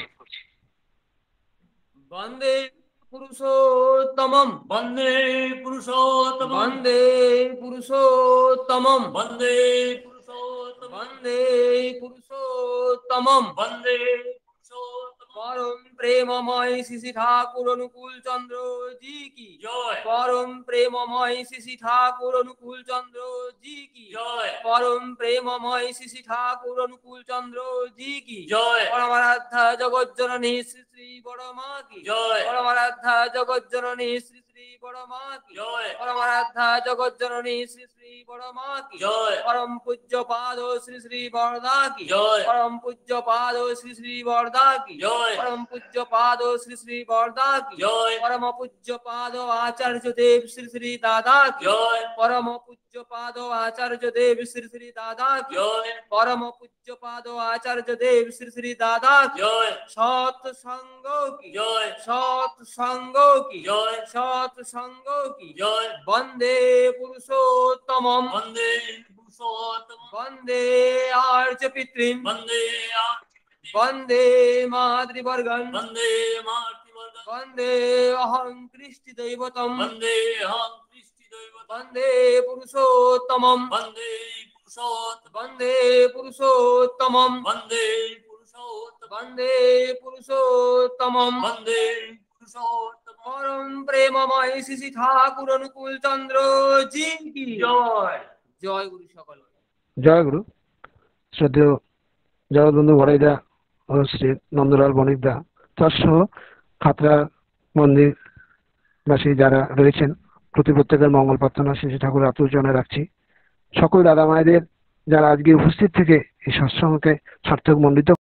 বন্দে পুরুষোত্তমম বন্দে পুরুষোত্তমম বন্দে পুরুষোত্তমম বন্দে পুরুষোত্তমম বন্দে পুরুষোত্তমম বন্দে পরম প্রেমময় শ্রী শ্রী ঠাকুর অনুকূল চন্দ্র জি কি জয়। পরম প্রেমময় শ্রী শ্রী ঠাকুর অনুকূল চন্দ্র জি কি জয়। পরম প্রেমময় শ্রী শ্রী ঠাকুর অনুকূল চন্দ্র জি কি জয়। পরমারাধ্যা জগজ্জননী শ্রী শ্রী বড় মা কি জয়। পরমারাধ্যা জগজ্জননী শ্রী শ্রী বড় মা কি জয়। পরমারাধ্যা জগজ্জননী শ্রী শ্রী বড় মা কি জয়। পরম পূজ্য পাদ শ্রী শ্রী বরদা কি জয়। পরম পূজ্য পাদ শ্রী শ্রী বরদা কি জয়। পরম পূজ্য পাদ শ্রী শ্রী বরদা কি জয়। পরম পূজ্য পাদ আচার্য দেব শ্রী শ্রী দাদা কি জয়। পরম পূজ্য পাদ আচার্য দেব শ্রী শ্রী দাদা কি জয়। পরম পূজ্য পাদ আচার্য দেব শ্রী শ্রী দাদা কি জয়। সৎ সঙ্গ কি জয়। সৎ সঙ্গ কি জয়। সৎ সঙ্গ কি জয়। বন্দে পুরুষোত্তমম বন্দে পুরুষোত্তমম বন্দে আর্য পিতৃন বন্দে বন্দে মাতৃবর্গন বন্দে মাতৃবর্গন বন্দে অহং কৃষ্টি দৈবতম বন্দে অহং কৃষ্টি দৈবতম বন্দে পুরুষোত্তমম বন্দে পুরুষোত্তমম বন্দে পুরুষোত্তমম বন্দে পুরুষোত্তমম বন্দে পুরুষোত্তমম বন্দে পুরুষোত্তমম। পরম প্রেমময় শ্রী শ্রী ঠাকুর অনুকূল চন্দ্র জি কি জয়। জয় গুরু সকল। জয় গুরু। শ্রদ্ধেয় জগবন্ধু গড়াইদা ও শ্রী নন্দলাল বণিকদা তাসহ খাতড়া মন্দিরবাসী যারা রয়েছেন, প্রতি প্রত্যেকের মঙ্গল প্রার্থনা শ্রী শ্রী ঠাকুর রাতুল চরণে রাখছি। সকল দাদা মায়েদের যারা আজকে উপস্থিত থেকে এই সৎসঙ্গকে সার্থক মণ্ডিত